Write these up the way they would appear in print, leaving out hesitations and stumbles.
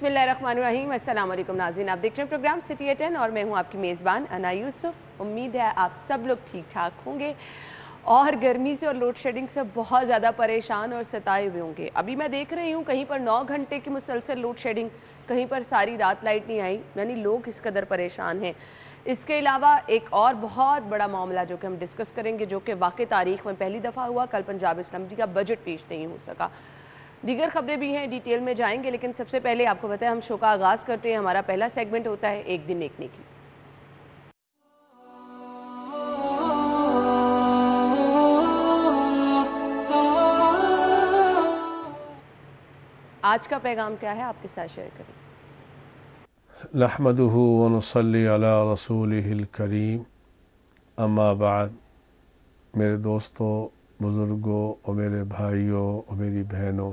बिस्मिल्लाहिर्रहमानिर्रहीम। अस्सलाम वालेकुम नाज़रीन, आप देख रहे हैं प्रोग्राम सिटी एट 10 और मैं हूं आपकी मेज़बान अना यूसुफ। उम्मीद है आप सब लोग ठीक ठाक होंगे और गर्मी से और लोड शेडिंग से बहुत ज़्यादा परेशान और सताए हुए होंगे। अभी मैं देख रही हूं कहीं पर 9 घंटे की मुसलसल लोड शेडिंग, कहीं पर सारी रात लाइट नहीं आई, यानी लोग इस कदर परेशान हैं। इसके अलावा एक और बहुत बड़ा मामला जो कि हम डिस्कस करेंगे, जो कि वाकई तारीख में पहली दफ़ा हुआ, कल पंजाब असम्बली का बजट पेश नहीं हो सका। दीगर खबरें भी हैं, डिटेल में जाएंगे, लेकिन सबसे पहले आपको बताएं हम शो का आगाज़ करते हैं। हमारा पहला सेगमेंट होता है एक दिन एक नेकी। आज का पैगाम क्या है, आपके साथ शेयर करें। नहमदुहु व नुसल्ली अला रसूलिहिल करीम, अम्मा बाद। मेरे दोस्तों, बुज़ुर्गों और मेरे भाइयों और मेरी बहनों,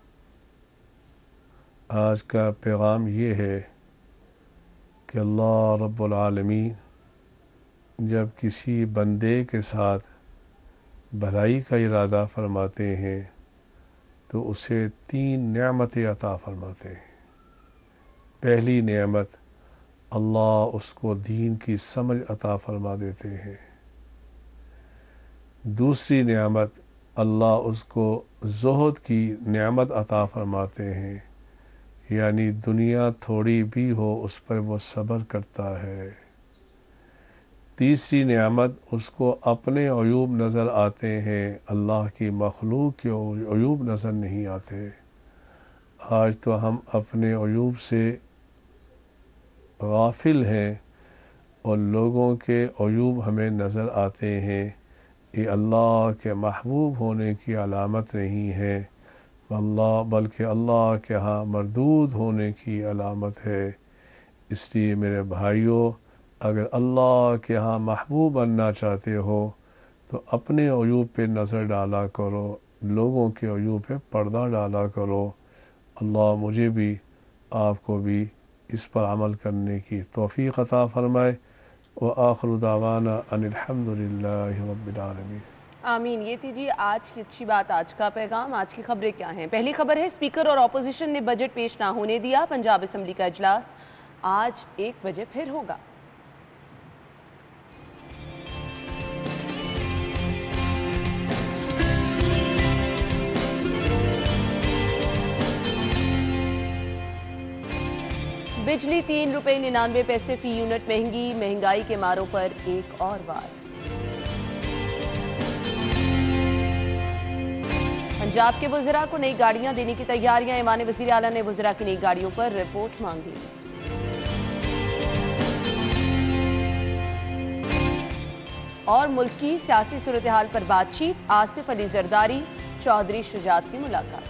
आज का पैगाम ये है कि अल्लाह रब्बुल आलमीन जब किसी बंदे के साथ भलाई का इरादा फरमाते हैं तो उसे 3 नेमतें अता फरमाते हैं। पहली नेमत, अल्लाह उसको दीन की समझ अता फरमा देते हैं। दूसरी नेमत, अल्लाह उसको ज़ुहद की नेमत अता फरमाते हैं, यानी दुनिया थोड़ी भी हो उस पर वो सब्र करता है। तीसरी नेमत, उसको अपने अयूब नज़र आते हैं, अल्लाह की मखलूक के अयूब नज़र नहीं आते। आज तो हम अपने अयूब से गाफिल हैं और लोगों के अयूब हमें नज़र आते हैं। ये अल्लाह के महबूब होने की अलामत नहीं है, बल्कि अल्लाह के यहाँ मरदूद होने की अलामत है। इसलिए मेरे भाइयों, अगर अल्लाह के यहाँ महबूब बनना चाहते हो तो अपने अयूब पे नज़र डाला करो, लोगों के अयूब पे पर्दा डाला करो। अल्लाह मुझे भी आपको भी इस पर अमल करने की तौफ़ीक़ अता फ़रमाए। व आखिरु दावाना अनिल हम्दुलिल्लाहि रब्बिल आलमीन। आमीन। ये थी आज की अच्छी बात, आज का पैगाम। आज की खबरें क्या हैं? पहली खबर है, स्पीकर और अपोजिशन ने बजट पेश ना होने दिया। पंजाब असम्बली का इजलास आज 1 बजे फिर होगा। बिजली 3 रुपये 99 पैसे फी यूनिट महंगी, महंगाई के मारों पर एक और बार। पंजाब के वज़रा को नई गाड़ियां देने की तैयारियां, ईमान वज़ीर आला ने वज़रा की नई गाड़ियों पर रिपोर्ट मांगी। और मुल्क की सियासी सूरत हाल पर बातचीत, आसिफ अली जरदारी चौधरी शुजात की मुलाकात।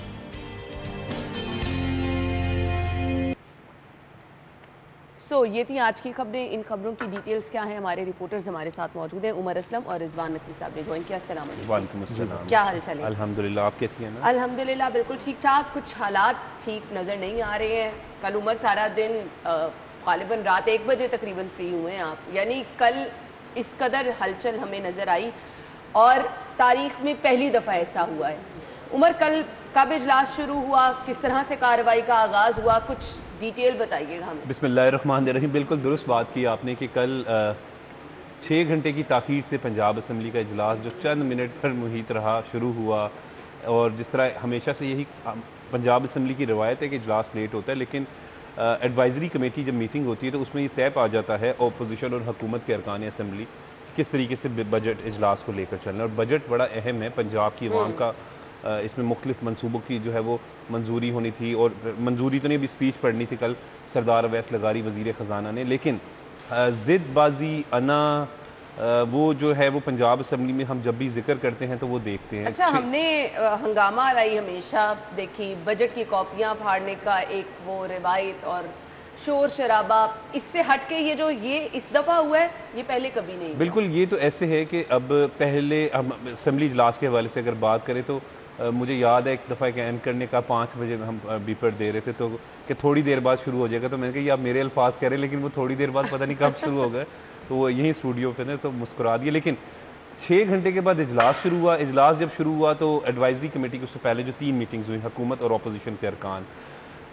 ये थी आज की खबरें। इन खबरों की डिटेल्स क्या है, हमारे रिपोर्टर्स हमारे साथ मौजूद हैं, उमर अस्लम और रिजवान नकवी साहब ने ज्वाइन किया। अस्सलाम वालेकुम, क्या हाल चाल है? अल्हम्दुलिल्लाह, आप कैसी हैं? अल्हम्दुलिल्लाह बिल्कुल ठीक ठाक। कुछ हालात ठीक नज़र नहीं आ रहे हैं। कल उमर सारा दिन गालिबन रात 1 बजे तकरीबन फ्री हुए हैं आप, यानी कल इस कदर हलचल हमें नज़र आई और तारीख में पहली दफ़ा ऐसा हुआ है। उमर, कल कब इजलास शुरू हुआ, किस तरह से कार्रवाई का आगाज़ हुआ, कुछ डिटेल बताइएगा हमें। बिस्मिल्लाहिर्रहमानिर्रहीम। बिल्कुल दुरुस्त बात की आपने कि कल 6 घंटे की ताख़ीर से पंजाब असम्बली का इजलास जो चंद मिनट पर मुहित रहा शुरू हुआ। और जिस तरह हमेशा से यही पंजाब असम्बली की रवायत है कि इजलास लेट होता है, लेकिन एडवाइज़री कमेटी जब मीटिंग होती है तो उसमें ये तय पा जाता है अपोजिशन और हुकूमत के अरकान असम्बली किस तरीके से बजट इजलास को लेकर चलना है। और बजट बड़ा अहम है पंजाब की अवाम का। इसमें मुख्तलिफ मनसूबों की जो है वो मंजूरी होनी थी, और मंजूरी तो नहीं, भी स्पीच पढ़नी थी कल सरदार अवैस लगारी वज़ीर ख़जाना ने। लेकिन ज़िदबाजी अना वो जो है वो पंजाब असम्बली में हम जब भी जिक्र करते हैं तो वो देखते हैं। अच्छा, हमने हंगामा रही हमेशा देखी, बजट की कॉपियाँ फाड़ने का एक वो रिवायत और शोर शराबा, इससे हट के ये इस दफ़ा हुआ है, ये पहले कभी नहीं हुआ। बिल्कुल, ये तो ऐसे है कि अब पहले हम असम्बली इजलास के हवाले से अगर बात करें तो मुझे याद है एक दफ़ा एक एंकर ने कहा 5 बजे हम बीपर दे रहे थे तो कि थोड़ी देर बाद शुरू हो जाएगा। तो मैंने कहा ये आप मेरे अल्फाज कह रहे हैं, लेकिन वो थोड़ी देर बाद पता नहीं कब शुरू हो गए। तो वो यहीं स्टूडियो पे ने तो मुस्कुरा दिए। लेकिन 6 घंटे के बाद इजलास शुरू हुआ। इजलास जब शुरू हुआ तो एडवाइजरी कमेटी की उससे पहले जो 3 मीटिंग्स हुई हुकूमत और अपोजिशन के अरकान,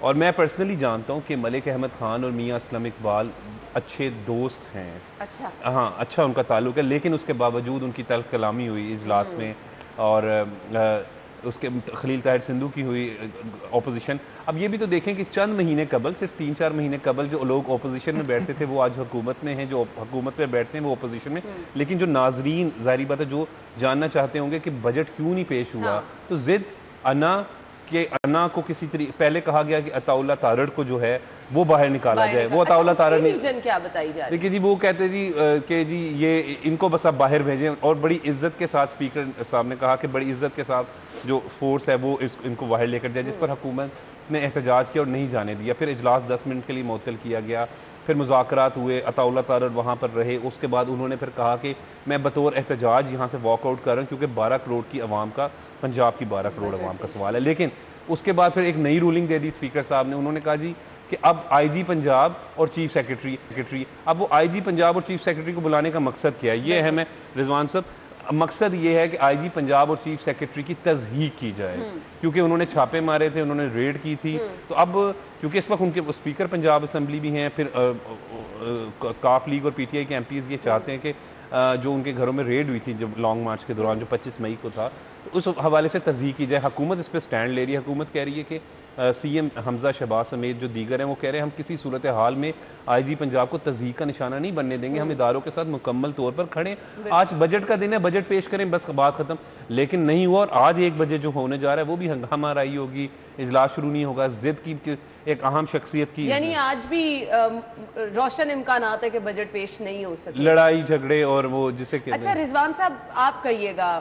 और मैं पर्सनली जानता हूँ कि मलिक अहमद ख़ान और मियाँ असलम इकबाल अच्छे दोस्त हैं। अच्छा। हाँ, अच्छा उनका ताल्लुक़ है, लेकिन उसके बावजूद उनकी तल्ख़ कलामी हुई इजलास में, और उसके खलील ताहिर सिंधु की हुई अपोजिशन। अब ये भी तो देखें कि चंद महीने कबल, सिर्फ 3-4 महीने कबल जो लोग अपोजिशन में बैठते थे वो आज हुकूमत में हैं, जो हुकूमत में बैठते हैं वो अपोजिशन में। लेकिन जो नाजरीन ज़ाहिर बात है जो जानना चाहते होंगे कि बजट क्यों नहीं पेश हुआ, तो ज़िद अना को किसी तरीके, पहले कहा गया कि अताउल्ला तारड़ को जो है वो बाहर निकाला जाए, वो अताउल्ला तारड़ रीजन क्या बताई जा रही है? देखिए जी, वो कहते जी कि जी ये इनको बस आप बाहर भेजें, और बड़ी इज्जत के साथ स्पीकर साहब ने कहा कि बड़ी इज्जत के साथ जो फोर्स है वो इनको बाहर लेकर जाए, जिस पर हुकूमत ने एहतजाज किया और नहीं जाने दिया। फिर इजलास 10 मिनट के लिए मुअत्तल किया गया, फिर मुज़ाकरात हुए, अताउल्ला तारड़ वहाँ पर रहे। उसके बाद उन्होंने फिर कहा कि मैं बतौर एहतजाज यहाँ से वॉकआउट कर रहा हूँ क्योंकि 12 करोड़ की आवाम का, पंजाब की 12 करोड़ आवाम का सवाल है। लेकिन उसके बाद फिर एक नई रूलिंग दे दी स्पीकर साहब ने, उन्होंने कहा जी कि अब आईजी पंजाब और चीफ सेक्रेटरी, अब वो आईजी पंजाब और चीफ सेक्रेटरी को बुलाने का मकसद क्या है, ये अहम है रिजवान साहब। मकसद ये है कि आईजी पंजाब और चीफ सेक्रेटरी की तज़हीक की जाए, क्योंकि उन्होंने छापे मारे थे, उन्होंने रेड की थी। तो अब क्योंकि इस वक्त उनके स्पीकर पंजाब असम्बली भी हैं, फिर काफ लीग और पीटीआई के एमपीज़ ये चाहते हैं कि जो उनके घरों में रेड हुई थी जब लॉन्ग मार्च के दौरान, जो 25 मई को था, तो उस हवाले से तज़हीक की जाए। हुकूमत इस पर स्टैंड ले रही है। हुकूमत कह रही है कि सीएम हमजा शहबाज समेत जो दीगर हैं वो कह रहे हैं हम किसी सूरत हाल में आईजी पंजाब को तज़हीक का निशाना नहीं बनने देंगे, हम इदारों के साथ मुकम्मल तौर पर खड़े हैं। आज बजट का दिन है, बजट पेश करें, बस बात ख़त्म। लेकिन नहीं हुआ, और आज 1 बजे जो होने जा रहा है वो भी हंगामा राई होगी, इजलास शुरू नहीं होगा। ज़िद की एक अहम शख्सियत की, यानी आज भी रोशन इम्कानात है कि बजट पेश नहीं हो सकता, लड़ाई झगड़े और वो जिसे कहते अच्छा हैं। रिजवान साहब आप कहिएगा,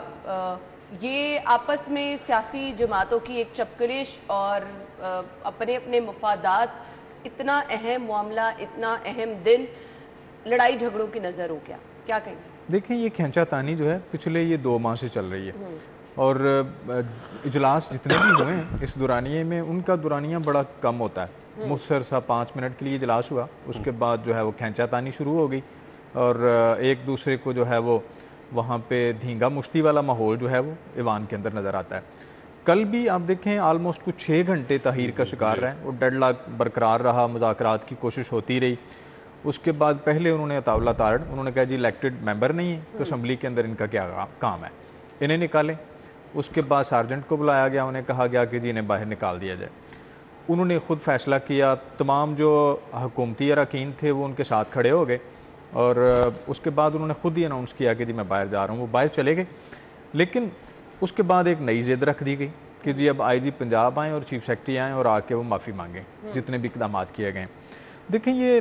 ये आपस में सियासी जमातों की एक चपकलिश और अपने अपने मफादात, इतना अहम मामला, इतना अहम दिन, लड़ाई झगड़ों की नज़र हो क्या कहेंगे? देखिए, ये खींचातानी जो है पिछले ये 2 माह से चल रही है, और इजलास जितने भी हुए हैं इस दुरानिये में, उनका दुरानिया बड़ा कम होता है। मुख्तसर सा 5 मिनट के लिए इजलास हुआ, उसके बाद जो है वो खींचातानी शुरू हो गई, और एक दूसरे को जो है वो वहाँ पे धींगा मुश्ती वाला माहौल जो है वो ईवान के अंदर नज़र आता है। कल भी आप देखें आलमोस्ट कुछ 6 घंटे तहीर का शिकार रहे, वो डेडलॉक बरकरार रहा, मुज़ाकरात की कोशिश होती रही। उसके बाद पहले उन्होंने अताउल्ला तारड़, उन्होंने कहा जी इलेक्टेड मेंबर नहीं है तो असम्बली के अंदर इनका क्या काम है, इन्हें निकालें। उसके बाद सार्जेंट को बुलाया गया, उन्हें कहा गया कि जी इन्हें बाहर निकाल दिया जाए। उन्होंने ख़ुद फैसला किया, तमाम जो हुकूमती अरकान थे वो उनके साथ खड़े हो गए, और उसके बाद उन्होंने ख़ुद ही अनाउंस किया कि जी मैं बाहर जा रहा हूँ। वो बाहर चले गए, लेकिन उसके बाद एक नई ज़िद रख दी गई कि जी अब आईजी पंजाब आएँ और चीफ सेक्रेटरी आएँ और आके वो माफ़ी मांगें जितने भी इक़दाम किए गए। देखें, ये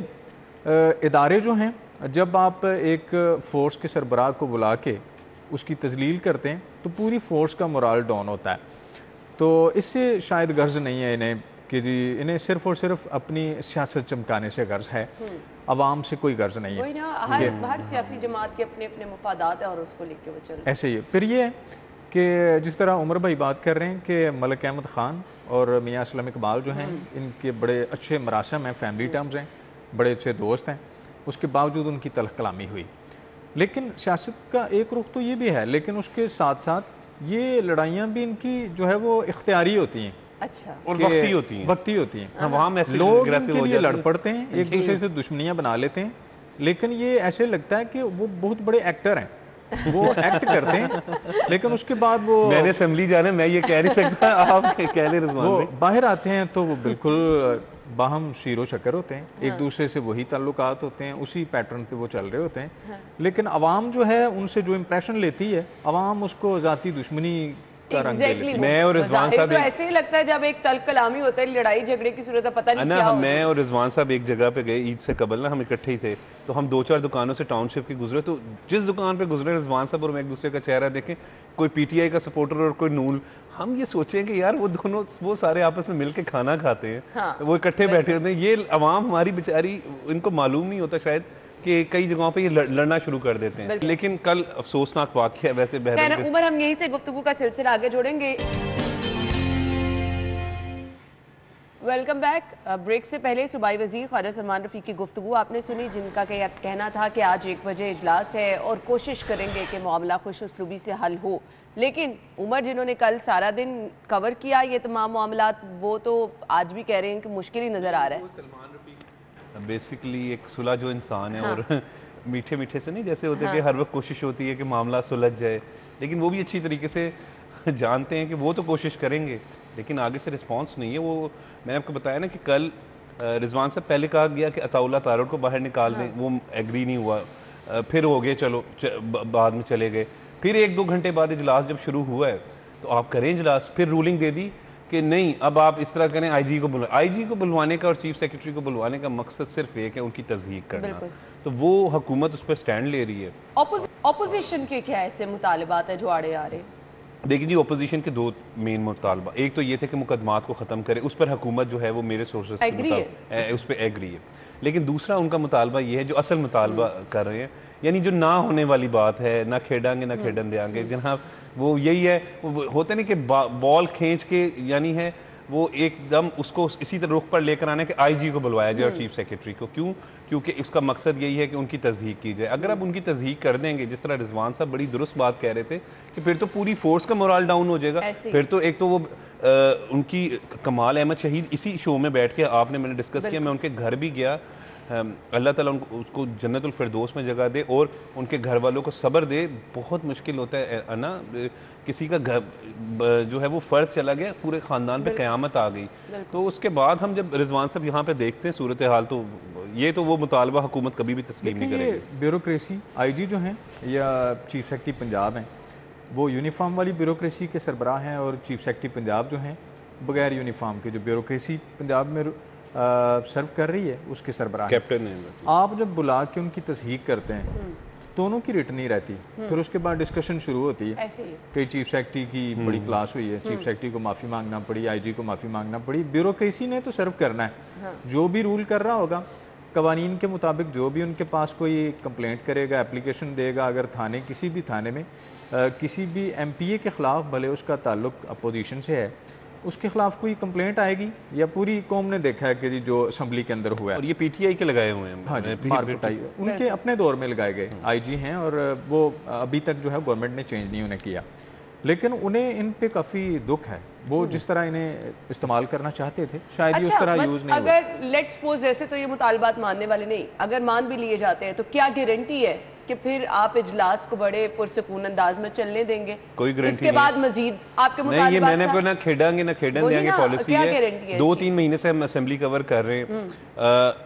इदारे जो हैं, जब आप एक फ़ोर्स के सरबराह को बुला के उसकी तजलील करते हैं तो पूरी फ़ोर्स का मोराल डाउन होता है। तो इससे शायद गर्ज नहीं है इन्हें कि जी इन्हें सिर्फ़ और सिर्फ अपनी सियासत चमकाने से गर्ज है, आवाम से कोई गर्ज नहीं है। ना हर सियासी जमात के अपने अपने मफादात हैं और उसको लेके वो चल रहे हैं। ऐसे ही फिर ये है कि जिस तरह उमर भाई बात कर रहे हैं कि मलिक अहमद ख़ान और मियाँ असलम इकबाल जो हैं इनके बड़े अच्छे मरासम हैं, फैमिली टर्म्स हैं, बड़े अच्छे दोस्त हैं, उसके बावजूद उनकी तल्ख़ कलामी हुई। लेकिन सियासत का एक रुख तो ये भी है, लेकिन उसके साथ साथ ये लड़ाइयाँ भी इनकी जो है वो इख्तियारी होती हैं। अच्छा, और वक्ती होती हैं, वक्ती होती हैं। वहाँ लोग इनके लिए लड़ पड़ते हैं, एक दूसरे से दुश्मनियाँ बना लेते हैं, लेकिन ये ऐसे लगता है कि वो बहुत बड़े एक्टर हैं, वो एक्ट करते हैं, लेकिन उसके बाद वो मैंने असेंबली जाना, मैं ये कह नहीं सकता, आप कह रहे वो बाहर आते हैं तो वो बिल्कुल बाहम शीरो शक्कर होते हैं, एक दूसरे से वही ताल्लुकात होते हैं, उसी पैटर्न पे वो चल रहे होते हैं। लेकिन आवाम जो है उनसे जो इम्प्रेशन लेती है, आवाम उसको ज़ाती दुश्मनी का रंग दे लेती है। मैं और रिजवान साहब तो ऐसे ही लगता है जब एक तल्ख़ कलामी होता है, लड़ाई झगड़े की सूरत है, पता नहीं क्या मैं और रिजवान साहब एक जगह पे गए ईद से कबल ना, हम इकट्ठे ही थे, तो हम 2-4 दुकानों से टाउनशिप के गुजरे, तो जिस दुकान पे गुजरे रिजवान साहब और मैं एक दूसरे का चेहरा देखें, कोई पीटीआई का सपोर्टर और कोई नूल, हम ये सोचें कि यार वो दोनों वो सारे आपस में मिलके खाना खाते हैं। हाँ, वो इकट्ठे बैठे होते हैं। ये अवाम हमारी बेचारी, इनको मालूम नहीं होता शायद कि कई जगहों पे ये लड़ना शुरू कर देते हैं। लेकिन कल अफसोसनाक वाक़या वैसे बहरीन उमर, हम यहीं से गुफ्तगू का सिलसिला आगे जोड़ेंगे। Welcome back. ब्रेक से पहले सूबाई वजीर ख्वाजा सलमान रफ़ी की गुफ्तगू आपने सुनी, जिनका कहना था कि आज 1 बजे इजलास है और कोशिश करेंगे कि मामला खुश उसलूबी से हल हो। लेकिन उमर जिन्होंने कल सारा दिन कवर किया ये तमाम मामला, वो तो आज भी कह रहे हैं कि मुश्किल ही नज़र आ रहा है। बेसिकली एक सुलह जो इंसान है, हाँ। और मीठे मीठे से नहीं जैसे होते हैं कि हर वक्त कोशिश होती है कि मामला सुलझ जाए, लेकिन वो भी अच्छी तरीके से जानते हैं कि वो तो कोशिश करेंगे लेकिन आगे से रिस्पांस नहीं है। वो मैंने आपको बताया ना कि कल रिजवान साहब पहले कहा गया कि अताउल्ला तारड़ को बाहर निकाल दें, वो एग्री नहीं हुआ, फिर हो गए चलो बाद में चले गए, फिर 1-2 घंटे बाद इजलास जब शुरू हुआ है तो आप करें इजलास, फिर रूलिंग दे दी कि नहीं अब आप इस तरह करें, आईजी को आईजी को बुलवाने का और चीफ सेक्रेटरी को बुलवाने का मकसद सिर्फ एक है, उनकी तस्दीक करना। तो वो हुकूमत उस पर स्टैंड ले रही है। ऑपोजिशन के क्या ऐसे मुतालबात है जो आड़े आ रहे? देखिए जी, अपोजिशन के 2 मेन मुतालबा, एक तो ये थे कि मुकदमात को ख़त्म करे, उस पर हुकूमत जो है वो मेरे सोर्सेस के मुताबिक उस पर एग्री है। लेकिन दूसरा उनका मुतालबा ये है जो असल मुतालबा कर रहे हैं, यानी जो ना होने वाली बात है, ना खेडांगे ना खेडन देंगे जनाब, वो यही है। वो होता नहीं कि बॉल खींच के यानी है वो एकदम उसको इसी तरह रुख पर लेकर आने के आईजी को बुलवाया जाए और चीफ सेक्रेटरी को। क्यों? क्योंकि इसका मकसद यही है कि उनकी तस्दीक की जाए। अगर आप उनकी तस्दीक कर देंगे, जिस तरह रिजवान साहब बड़ी दुरुस्त बात कह रहे थे कि फिर तो पूरी फोर्स का मोराल डाउन हो जाएगा। फिर तो एक तो वो उनकी कमाल अहमद शहीद इसी शो में बैठ के आपने मैंने डिस्कस किया, मैं उनके घर भी गया, अल्लाह ताला उसको जन्नतुल फिरदौस में जगह दे और उनके घर वालों को सब्र दे। बहुत मुश्किल होता है ना, किसी का घर जो है वो फ़र्द चला गया, पूरे ख़ानदान पे क़यामत आ गई। तो उसके बाद हम जब रिजवान साहब यहाँ पे देखते हैं सूरत हाल, तो ये तो वो मुतालबा हुकूमत कभी भी तस्लीम नहीं करेगी। ब्यूरोक्रेसी आईजी जो हैं या चीफ सेक्रेटरी पंजाब हैं, वो यूनिफॉर्म वाली ब्यूरोक्रेसी के सरबराह हैं, और चीफ सेक्रेटरी पंजाब जो हैं बगैर यूनिफॉर्म के जो ब्यूरोक्रेसी पंजाब में सर्व कर रही है उसके सरबराह कैप्टन है। आप जब बुला के उनकी तस्दीक करते हैं दोनों की रिट नहीं रहती, फिर उसके बाद डिस्कशन शुरू होती है कि चीफ सेक्रेटरी की बड़ी क्लास हुई है, चीफ सेक्रेटरी को माफ़ी मांगना पड़ी, आईजी को माफ़ी मांगना पड़ी। ब्यूरोक्रेसी ने तो सर्व करना है, जो भी रूल कर रहा होगा कवानीन के मुताबिक, जो भी उनके पास कोई कंप्लेंट करेगा, एप्लीकेशन देगा, अगर थाने किसी भी थाने में किसी भी एमपीए के ख़िलाफ़ भले उसका ताल्लुक अपोजिशन से है, उसके खिलाफ कोई कंप्लेंट आएगी, या पूरी कौम ने देखा है कि जी जो असम्बली के अंदर हुआ है, और ये पीटीआई के लगाए हुए हैं। हाँ जी, मार कुटाई उनके अपने दौर में लगाए गए आईजी हैं, और वो अभी तक जो है गवर्नमेंट ने चेंज नहीं उन्हें किया, लेकिन उन्हें इन पे काफ़ी दुख है। वो जिस तरह इन्हें इस्तेमाल करना चाहते थे शायद ही उस तरह यूज़ नहीं। अगर लेट्स सपोज ऐसे तो ये मुतालबात मानने वाले नहीं, अगर मान भी लिए जाते हैं तो क्या गारंटी है कि फिर आप इजलास को बड़े पुरसकून अंदाज में चलने देंगे? कोई गारंटी इसके बाद मजीद आपके नहीं, ये मैंने को ना खेडांगे ना खेडन देंगे पॉलिसी है। 2-3 महीने से हम असेंबली कवर कर रहे हैं।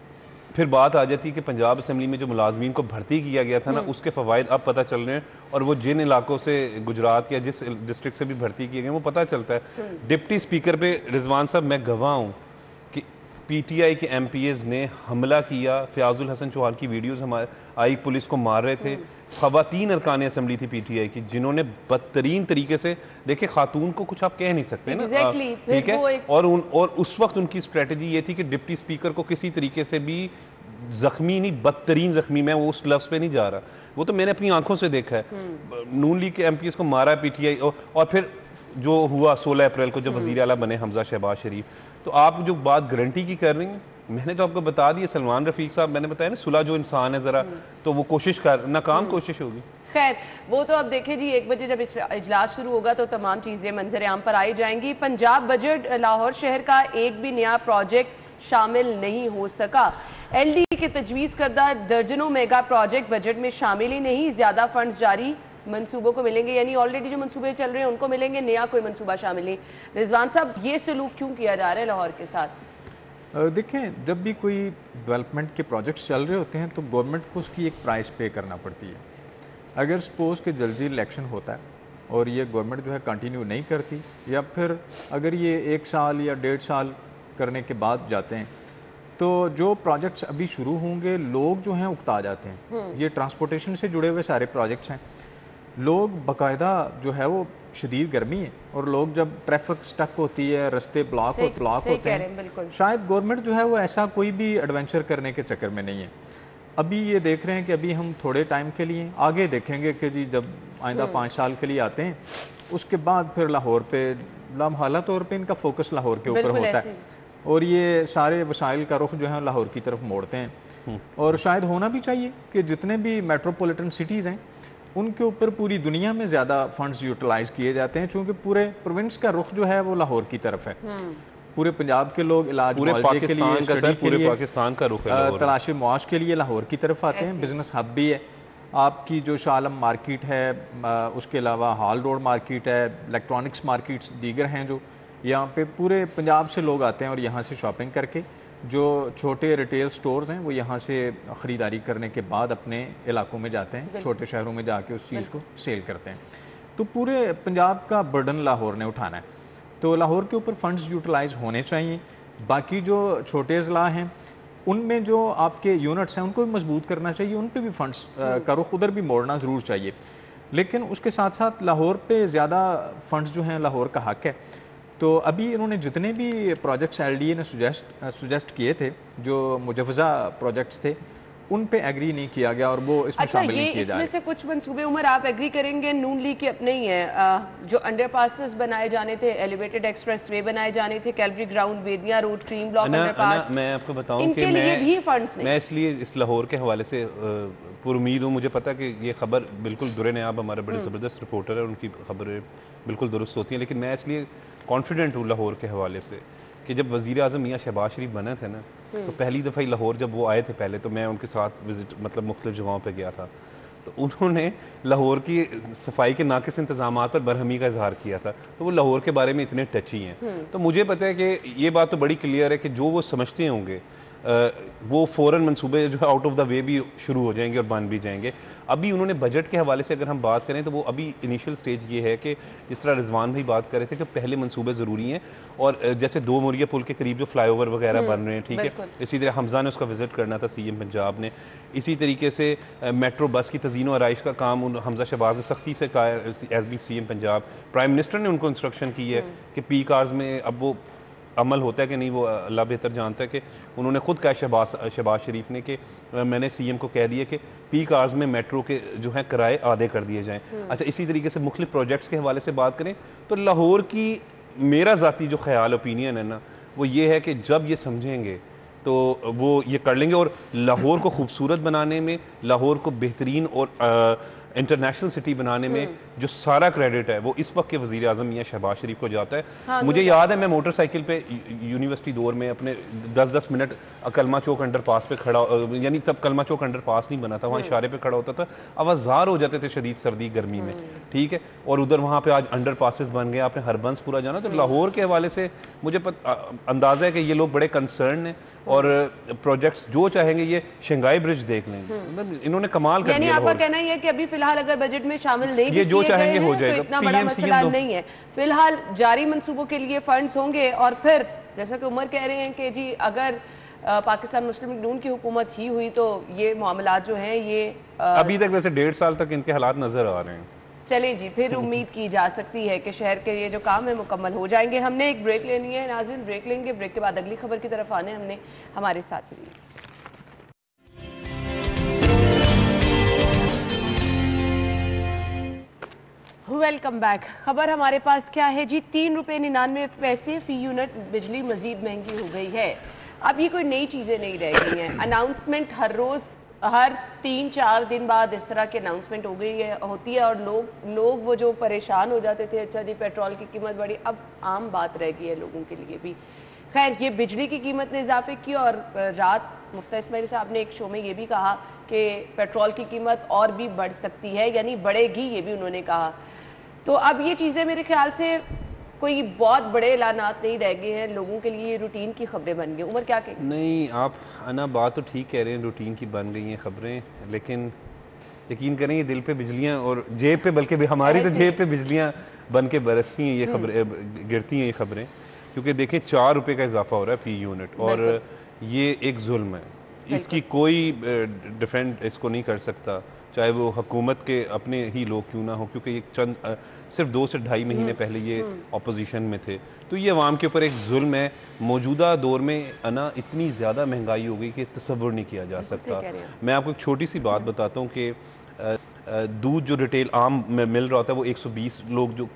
फिर बात आ जाती है कि पंजाब असेंबली में जो मुलाजमीन को भर्ती किया गया था ना, उसके फ़वाइद अब पता चल रहे हैं, और वो जिन इलाकों से गुजरात या जिस डिस्ट्रिक्ट से भी भर्ती किए गए वो पता चलता है। डिप्टी स्पीकर पे रिजवान साहब मैं गवाह हूँ कि पीटीआई के एमपीएस ने हमला किया, फयाजुल हसन चौहान की वीडियोस हमारे आई, पुलिस को मार रहे थे। ख़वातीन अरकान असम्बली थी पीटीआई की जिन्होंने बदतरीन तरीके से, देखिए खातून को कुछ आप कह नहीं सकते ना, ठीक है, और उस वक्त उनकी स्ट्रेटजी ये थी कि डिप्टी स्पीकर को किसी तरीके से भी जख्मी नहीं, बदतरीन जख्मी, मैं वो उस लफ्ज़ पे नहीं जा रहा, वो तो मैंने अपनी आंखों से देखा है। नून लीग के एमपीएस को मारा पीटीआई, और फिर जो हुआ 16 अप्रैल को जब वज़ीर आला बने हमजा शहबाज शरीफ। तो आप जो बात गारंटी की कर रही हैं, मैंने तो आपको बता दिया, सलमान रफ़ीक साहब मैंने बताया ना, सुलह जो इंसान है ज़रा तो वो कोशिश कर, नाकाम कोशिश होगी। खैर वो तो अब देखिए जी, 1 बजे जब इजलास शुरू होगा तो तमाम चीज़ें मंजर आम पर आई जाएंगी। पंजाब बजट लाहौर शहर का एक भी नया प्रोजेक्ट शामिल नहीं हो सका। एलडी के तजवीज़ करदा दर्जनों मेगा प्रोजेक्ट बजट में शामिल ही नहीं, ज़्यादा फंड्स जारी मंसूबों को मिलेंगे, यानी ऑलरेडी जो मंसूबे चल रहे हैं उनको मिलेंगे, नया कोई मंसूबा शामिल नहीं। रिजवान साहब ये सलूक क्यों किया जा रहा है लाहौर के साथ? देखें, जब भी कोई डेवलपमेंट के प्रोजेक्ट्स चल रहे होते हैं तो गवर्नमेंट को उसकी एक प्राइस पे करना पड़ती है। अगर सपोज़ कि जल्दी इलेक्शन होता है और ये गवर्नमेंट जो है कंटिन्यू नहीं करती, या फिर अगर ये 1 साल या 1.5 साल करने के बाद जाते हैं, तो जो प्रोजेक्ट्स अभी शुरू होंगे लोग जो हैं उकता जाते हैं। ये ट्रांसपोर्टेशन से जुड़े हुए सारे प्रोजेक्ट्स हैं, लोग बाकायदा जो है वो शदीद गर्मी है, और लोग जब ट्रैफिक स्टक होती है, रास्ते ब्लॉक होते हैं, शायद गवर्नमेंट जो है वो ऐसा कोई भी एडवेंचर करने के चक्कर में नहीं है। अभी ये देख रहे हैं कि अभी हम थोड़े टाइम के लिए, आगे देखेंगे कि जी जब आइंदा 5 साल के लिए आते हैं उसके बाद फिर लाहौर पे लामहला तौर पे इनका फोकस लाहौर के ऊपर होता है। और ये सारे वसाइल का रुख जो है लाहौर की तरफ मोड़ते हैं। और शायद होना भी चाहिए कि जितने भी मेट्रोपॉलिटन सिटीज़ हैं उनके ऊपर पूरी दुनिया में ज़्यादा फंड्स यूटिलाइज़ किए जाते हैं, चूँकि पूरे प्रोविंस का रुख जो है वो लाहौर की तरफ है। पूरे पंजाब के लोग इलाज पूरे मुआवजे के लिए, पाकिस्तान का, पूरे पाकिस्तान का रुख है, तलाशी मुआश के लिए लाहौर की तरफ आते हैं। बिजनेस हब भी है। आपकी जो शालम मार्केट है, उसके अलावा हॉल रोड मार्केट है, इलेक्ट्रॉनिक्स मार्केट्स दीगर हैं जो यहाँ पे पूरे पंजाब से लोग आते हैं और यहाँ से शॉपिंग करके जो छोटे रिटेल स्टोर्स हैं वो यहाँ से ख़रीदारी करने के बाद अपने इलाकों में जाते हैं, छोटे शहरों में जाके उस चीज़ को सेल करते हैं। तो पूरे पंजाब का बर्डन लाहौर ने उठाना है, तो लाहौर के ऊपर फंड्स यूटिलाइज होने चाहिए। बाकी जो छोटे अजला हैं उनमें जो आपके यूनिट्स हैं उनको भी मजबूत करना चाहिए, उन पे भी फंड्स का रुख उधर भी मोड़ना ज़रूर चाहिए। लेकिन उसके साथ साथ लाहौर पे ज़्यादा फंड्स जो हैं लाहौर का हक है। तो अभी इन्होंने जितने भी प्रोजेक्ट्स LDA ने सुजेस्ट किए थे, जो मुजवज़ा प्रोजेक्ट्स थे, उन पे एग्री नहीं किया गया और वो इसमें शामिल नहीं किए जा रहे। इसमें से कुछ मंसूबे उमर आप एग्री करेंगे नून लीग के अपने ही हैं, जो अंडरपासेस बनाए जाने थे, एलिवेटेड एक्सप्रेसवे बनाए जाने थे, cavalry ground, Bedian road, Kareem block underpass, मैं आपको बताऊं इनके कि लिए भी फंड्स नहीं। मैं इसलिए इस लाहौर के हवाले से पुरुमीद हूँ। मुझे पता है कि ये खबर बिल्कुल दुरे नयाब हमारे बड़े ज़बरदस्त रिपोर्टर है, उनकी खबरें बिल्कुल दुरुस्त होती हैं, लेकिन मैं इसलिए कॉन्फिडेंट हूँ लाहौर के हवाले से कि जब वज़ीर आज़म मियाँ शहबाज शरीफ बने थे ना, तो पहली दफ़ा ही लाहौर जब वो आए थे पहले, तो मैं उनके साथ विज़िट मतलब मुख्तलिफ जगहों पे गया था, तो उन्होंने लाहौर की सफाई के नाक़िस इंतज़ाम पर बरहमी का इजहार किया था। तो वो लाहौर के बारे में इतने टची हैं। तो मुझे पता है कि ये बात तो बड़ी क्लियर है कि जो वो समझते होंगे वो फ़ौरन मंसूबे जो है आउट ऑफ द वे भी शुरू हो जाएंगे और बन भी जाएंगे। अभी उन्होंने बजट के हवाले से अगर हम बात करें तो वो अभी इनिशियल स्टेज ये है कि जिस तरह रिजवान भाई बात कर रहे थे कि पहले मंसूबे ज़रूरी हैं, और जैसे 2 मोरिया पुल के करीब जो फ्लाईओवर वगैरह बन रहे हैं, ठीक है, इसी तरह हमजा ने उसका विज़िट करना था CM पंजाब ने। इसी तरीके से मेट्रो बस की तज़ीन और आराइश का काम हमजा शहबाज ने सख्ती से कहा है, as be CM Punjab. Prime minister ने उनको इंस्ट्रक्शन की है कि पीक आवर्स में अब वो अमल होता है कि नहीं वो अल्लाह बेहतर जानता है, कि उन्होंने खुद कहा शहबाज शरीफ ने कि मैंने CM को कह दिया कि पीक आवर्स में मेट्रो के जो हैं किराए आधे कर दिए जाएं। अच्छा, इसी तरीके से मुख्तलिफ प्रोजेक्ट्स के हवाले से बात करें तो लाहौर की मेरा ज़ाती जो ख्याल ओपिनियन है ना, वो ये है कि जब ये समझेंगे तो वो ये कर लेंगे, और लाहौर को खूबसूरत बनाने में, लाहौर को बेहतरीन और इंटरनेशनल सिटी बनाने में जो सारा क्रेडिट है वो इस वक्त के वज़ीर आज़म मियाँ शहबाज शरीफ को जाता है। हाँ, मुझे याद है मैं मोटरसाइकिल पे यूनिवर्सिटी दौर में अपने 10-10 मिनट कलमा चौक अंडर पास पे खड़ा, यानी तब कलमा चौक अंडर पास नहीं बना था, वहाँ इशारे पे खड़ा होता था, आवाज़ार हो जाते थे शदीद सर्दी गर्मी में, ठीक है, और उधर वहाँ पे आज अंडर पासिस बन गए, आपने हरबंस पूरा जाना। तो लाहौर के हवाले से मुझे अंदाज़ा है कि ये लोग बड़े कंसर्न हैं और प्रोजेक्ट्स जो चाहेंगे ये शंघाई ब्रिज देख लेंगे, इन्होंने कमाल कर दिया। आपका कहना है कि अभी फिलहाल अगर बजट में शामिल नहीं ये जो चाहेंगे हो जाएगा, तो इतना बड़ा मसला नहीं है। फिलहाल जारी मंसूबों के लिए फंड्स होंगे, और फिर जैसा कि उमर कह रहे हैं कि जी अगर पाकिस्तान मुस्लिम लीग नून की हुकूमत ही हुई तो ये मामलात जो हैं ये अभी तक वैसे 1.5 साल तक इनके हालात नजर आ रहे हैं। चले जी, फिर उम्मीद की जा सकती है कि शहर के ये जो काम है मुकम्मल हो जाएंगे। हमने एक ब्रेक लेनी है नाज़रीन, ब्रेक लेंगे, ब्रेक के बाद अगली खबर की तरफ आने हमने हमारे साथ रहिए। Welcome back. खबर हमारे पास क्या है जी, 3 रुपये 99 पैसे फी यूनिट बिजली मजीद महंगी हो गई है। अब ये कोई नई चीज़ें नहीं रह गई हैं, अनाउंसमेंट हर रोज़ हर 3-4 दिन बाद इस तरह की अनाउंसमेंट हो गई है होती है, और लोग वो जो परेशान हो जाते थे, अच्छा जी पेट्रोल की कीमत बढ़ी, अब आम बात रह गई है लोगों के लिए भी। खैर, ये बिजली की कीमत ने इजाफे की, और रात मुफ्ता इस्माइल साहब ने एक शो में ये भी कहा कि पेट्रोल की कीमत और भी बढ़ सकती है, यानी बढ़ेगी, ये भी उन्होंने कहा। तो अब ये चीज़ें मेरे ख्याल से कोई बहुत बड़े ऐलानात नहीं रह गए हैं, लोगों के लिए रूटीन की खबरें बन गई। उमर क्या कहेंगे? नहीं, आप अना बात तो ठीक कह रहे हैं, रूटीन की बन गई हैं खबरें, लेकिन यकीन करें ये दिल पे बिजलियाँ और जेब पे, बल्कि हमारी तो जेब पे बिजलियाँ बन के बरसती हैं ये खबरें, गिरती हैं ये खबरें, क्योंकि देखें 4 रुपये का इजाफा हो रहा है फी यूनिट, और ये एक जुल्म है, इसकी कोई डिफेंड इसको नहीं कर सकता, चाहे वो हुकूमत के अपने ही लोग क्यों ना हो, क्योंकि ये चंद सिर्फ 2 से ढाई महीने पहले ये अपोजिशन में थे। तो ये अवाम के ऊपर एक जुल्म है। मौजूदा दौर में अना इतनी ज़्यादा महंगाई हो गई कि तसव्वुर नहीं किया जा सकता। मैं आपको एक छोटी सी बात बताता हूँ कि दूध जो रिटेल आम में मिल रहा होता है वो 120 लोग जो कुछ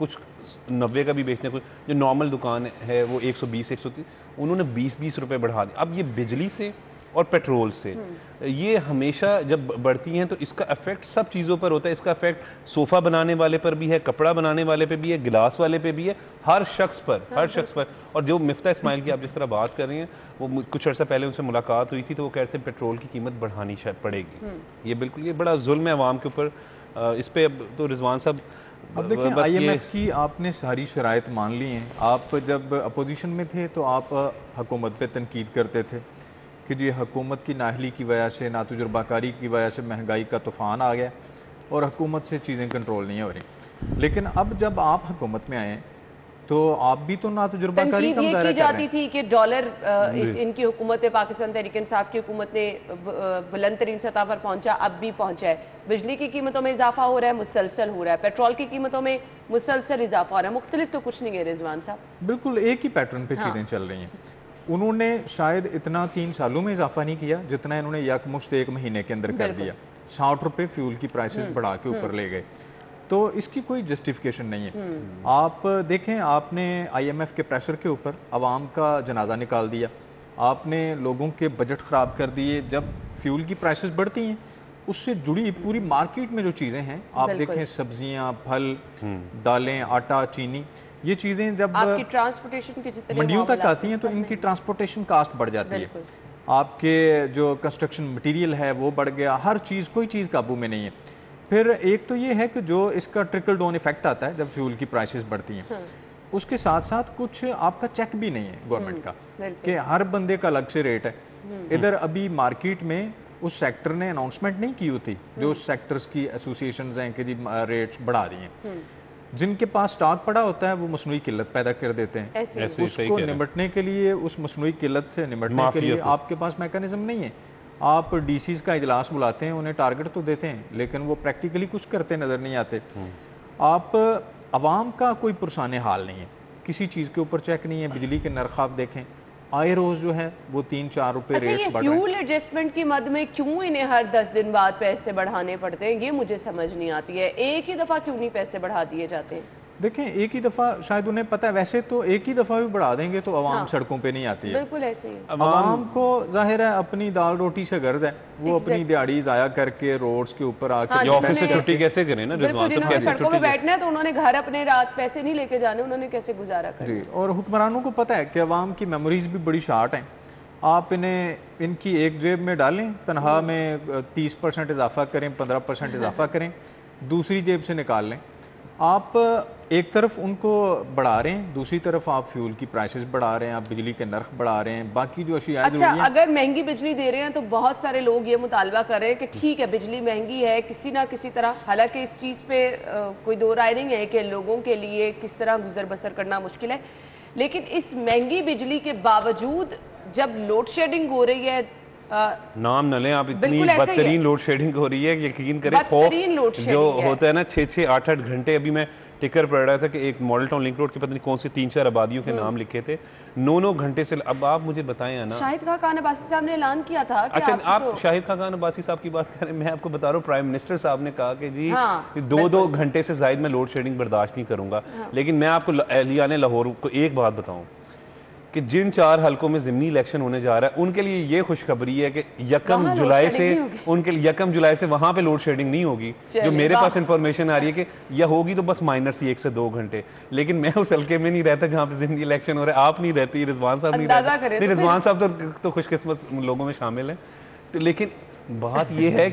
90 का भी बेचते हैं, कुछ जो नॉर्मल दुकान है वो 120 130, उन्होंने 20-20 रुपए बढ़ा दिया। अब ये बिजली से और पेट्रोल से ये हमेशा जब बढ़ती हैं तो इसका इफेक्ट सब चीज़ों पर होता है। इसका इफेक्ट सोफ़ा बनाने वाले पर भी है, कपड़ा बनाने वाले पे भी है, गिलास वाले पे भी है, हर शख्स पर। और जो मिफ्ता इस्माइल की आप जिस तरह बात कर रही हैं, वो कुछ अर्सा पहले उनसे मुलाकात हुई थी तो वो कहते हैं पेट्रोल की कीमत बढ़ानी शायद पड़ेगी। ये बिल्कुल ये बड़ा जुल्म है आवाम के ऊपर। इस पर अब तो रिजवान साहब अब देखें IMF की आपने सारी शराइत मान ली हैं। आप जब अपोजिशन में थे तो आप हुकूमत पे तनकीद करते थे कि जी हुकूमत की नाहली की वजह से, नातजुर्बाकारी की वजह से महंगाई का तूफ़ान आ गया और हुकूमत से चीज़ें कंट्रोल नहीं हो रही। लेकिन अब जब आप हुकूमत में आए तो आप भी तो नातजुर्बाकारी का मुजाहरा कर रहे हैं। जाती थी कि डॉलर इनकी हुकूमत पाकिस्तान तहरीक इंसाफ की हुकूमत ने बुलंद तरीन सतह पर पहुंचा, अब भी पहुंचा है। बिजली की कीमतों में इजाफा हो रहा है, मुसलसल हो रहा है। पेट्रोल की कीमतों में मुसलसल इजाफा हो रहा है। मुख्तलिफ तो कुछ नहीं है रिजवान साहब, बिल्कुल एक ही पैटर्न पे चीज़ें चल रही हैं। उन्होंने शायद इतना 3 सालों में इजाफा नहीं किया जितना इन्होंने यकमुश्त 1 महीने के अंदर कर दिया। 60 रुपये फ्यूल की प्राइसेस बढ़ा के ऊपर ले गए, तो इसकी कोई जस्टिफिकेशन नहीं है। आप देखें, आपने IMF के प्रेशर के ऊपर आवाम का जनाजा निकाल दिया, आपने लोगों के बजट ख़राब कर दिए। जब फ्यूल की प्राइसेस बढ़ती हैं उससे जुड़ी पूरी मार्केट में जो चीज़ें हैं, आप देखें सब्जियां, फल, दालें, आटा, चीनी, ये चीज़ें जब आपकी ट्रांसपोर्टेशन की जितनी मंडियों तक आती हैं तो इनकी ट्रांसपोर्टेशन कास्ट बढ़ जाती है। आपके जो कंस्ट्रक्शन मटेरियल है वो बढ़ गया, हर चीज़, कोई चीज़ काबू में नहीं है। फिर एक तो ये है कि जो इसका ट्रिकल डाउन इफेक्ट आता है जब फ्यूल की प्राइसेस बढ़ती हैं, उसके साथ साथ कुछ आपका चेक भी नहीं है गवर्नमेंट का कि हर बंदे का अलग से रेट है। इधर अभी मार्केट में उस सेक्टर ने अनाउंसमेंट नहीं की होती, जो सेक्टर्स की एसोसिएशंस हैं कि जी रेट्स बढ़ा रही हैं। जिनके पास स्टॉक पड़ा होता है वो मसनूई किल्लत पैदा कर देते हैं। उसको निपटने के लिए, उस मसनूई किल्लत से निपटने के लिए आपके पास मैकेनिज्म नहीं है। आप DCs का इजलास बुलाते हैं, उन्हें टारगेट तो देते हैं लेकिन वो प्रैक्टिकली कुछ करते नज़र नहीं आते। आप आवाम का कोई पुरसाने हाल नहीं है, किसी चीज़ के ऊपर चेक नहीं है। बिजली के नर्ख आप देखें, आए रोज़ जो है वो 3-4 रुपये रेट्स बढ़ रहे हैं। फ्यूल एडजस्टमेंट की मद में क्यों इन्हें हर 10 दिन बाद पैसे बढ़ाने पड़ते हैं, ये मुझे समझ नहीं आती है। एक ही दफ़ा क्यों नहीं पैसे बढ़ा दिए जाते हैं? देखें, एक ही दफ़ा शायद उन्हें पता है, वैसे तो एक ही दफ़ा भी बढ़ा देंगे तो आवाम सड़कों पे नहीं आती है। बिल्कुल ऐसे ही आवाम को जाहिर है अपनी दाल रोटी से गर्ज है, वो अपनी दिहाड़ी ज़ाया करके रोड्स के ऊपर आके ऑफिस से छुट्टी कैसे करें ना रिजवान साहब, कैसे सड़कों पे बैठना है तो उन्होंने घर अपने रात पैसे नहीं लेके जाने, उन्होंने कैसे गुजारा करना। जी, और हुक्मरानों को पता है कि आवाम की मेमोरीज भी बड़ी शार्ट हैं। आप इन्हें इनकी एक जेब में डालें, तनख्वाह में 30% इजाफा करें, 15% इजाफा करें, दूसरी जेब से निकाल लें। आप एक तरफ उनको बढ़ा रहे हैं, दूसरी तरफ आप फ्यूल की प्राइसेस बढ़ा रहे हैं, आप बिजली के नर्ख बढ़ा रहे हैं, बाकी जो अशिया अच्छा, अगर महंगी बिजली दे रहे हैं तो बहुत सारे लोग ये मुतालबा कर रहे हैं कि ठीक है बिजली महंगी है, किसी ना किसी तरह, हालांकि इस चीज़ पे कोई दो राय नहीं है कि लोगों के लिए किस तरह गुजर बसर करना मुश्किल है, लेकिन इस महंगी बिजली के बावजूद जब लोड शेडिंग हो रही है, नाम न लें आप, इतनी बदतरीन लोड शेडिंग हो रही है, यकीन करें खौफ जो होता है ना, 6-6, 8-8 घंटे। अभी मैं टिकर पढ़ रहा था कि एक मॉडल टाउन लिंक रोड के पता नहीं कौन सी 3-4 आबादियों के नाम लिखे थे, 9-9 घंटे से। अब आप मुझे बताएं ना, शाहिद खान अब्बासी साहब ने ऐलान किया था कि अच्छा आप शाहिद खान अब्बासी साहब की बात करें, मैं आपको बता रहा हूँ प्राइम मिनिस्टर साहब ने कहा कि जी 2-2 घंटे से ज्यादा मैं लोड शेडिंग बर्दाश्त नहीं करूंगा। लेकिन मैं आपको एहलियाने लाहौर को एक बात बताऊँ कि जिन 4 हलकों में ज़िमनी इलेक्शन होने जा रहा है उनके लिए ये खुशखबरी है कि 1 जुलाई से उनके लिए 1 जुलाई से वहाँ पे लोड शेडिंग नहीं होगी। जो मेरे पास इंफॉर्मेशन आ रही है कि यह होगी तो बस माइनर सी 1 से 2 घंटे। लेकिन मैं उस हल्के में नहीं रहता जहाँ पे ज़िमनी इलेक्शन हो रहा है, आप नहीं रहती, रिजवान साहब नहीं रहते, नहीं रिजवान साहब तो खुशकिस्मत लोगों में शामिल हैं। तो लेकिन बात ये है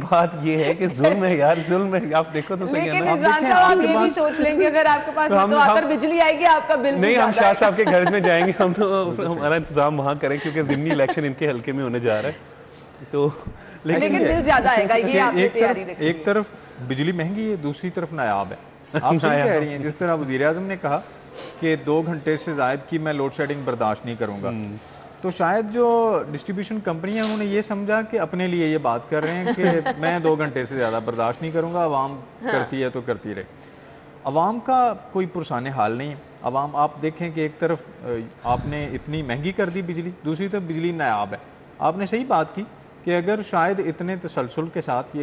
कि जुल्म है यार, जुल्म है। आप देखो तो सही है ना, आप ये भी सोच लेंगे अगर आपके पास तो आकर बिजली आएगी आपका बिल नहीं, हम शाह साहब के घर में जाएंगे, हम तो हमारा इंतजाम वहाँ करें क्योंकि ज़िमनी इलेक्शन इनके हल्के में होने जा रहा है। तो लेकिन बिल ज्यादा आएगा, ये आपने तैयारी रखी। एक तरफ बिजली महंगी है, दूसरी तरफ नायाब है। आप सही कह रही हैं, जिस तरह वज़ीर-ए-आज़म ने कहा कि 2 घंटे से ज़ायद की मैं लोड शेडिंग बर्दाश्त नहीं करूँगा, तो शायद जो डिस्ट्रीब्यूशन कंपनी है उन्होंने ये समझा कि अपने लिए ये बात कर रहे हैं कि मैं 2 घंटे से ज़्यादा बर्दाश्त नहीं करूँगा, आवाम करती है तो करती रहे। आवाम का कोई पुरसाने हाल नहीं है। आवाम, आप देखें कि एक तरफ आपने इतनी महंगी कर दी बिजली, दूसरी तरफ बिजली नायाब है। आपने सही बात की कि अगर शायद इतने तसलसल के साथ ये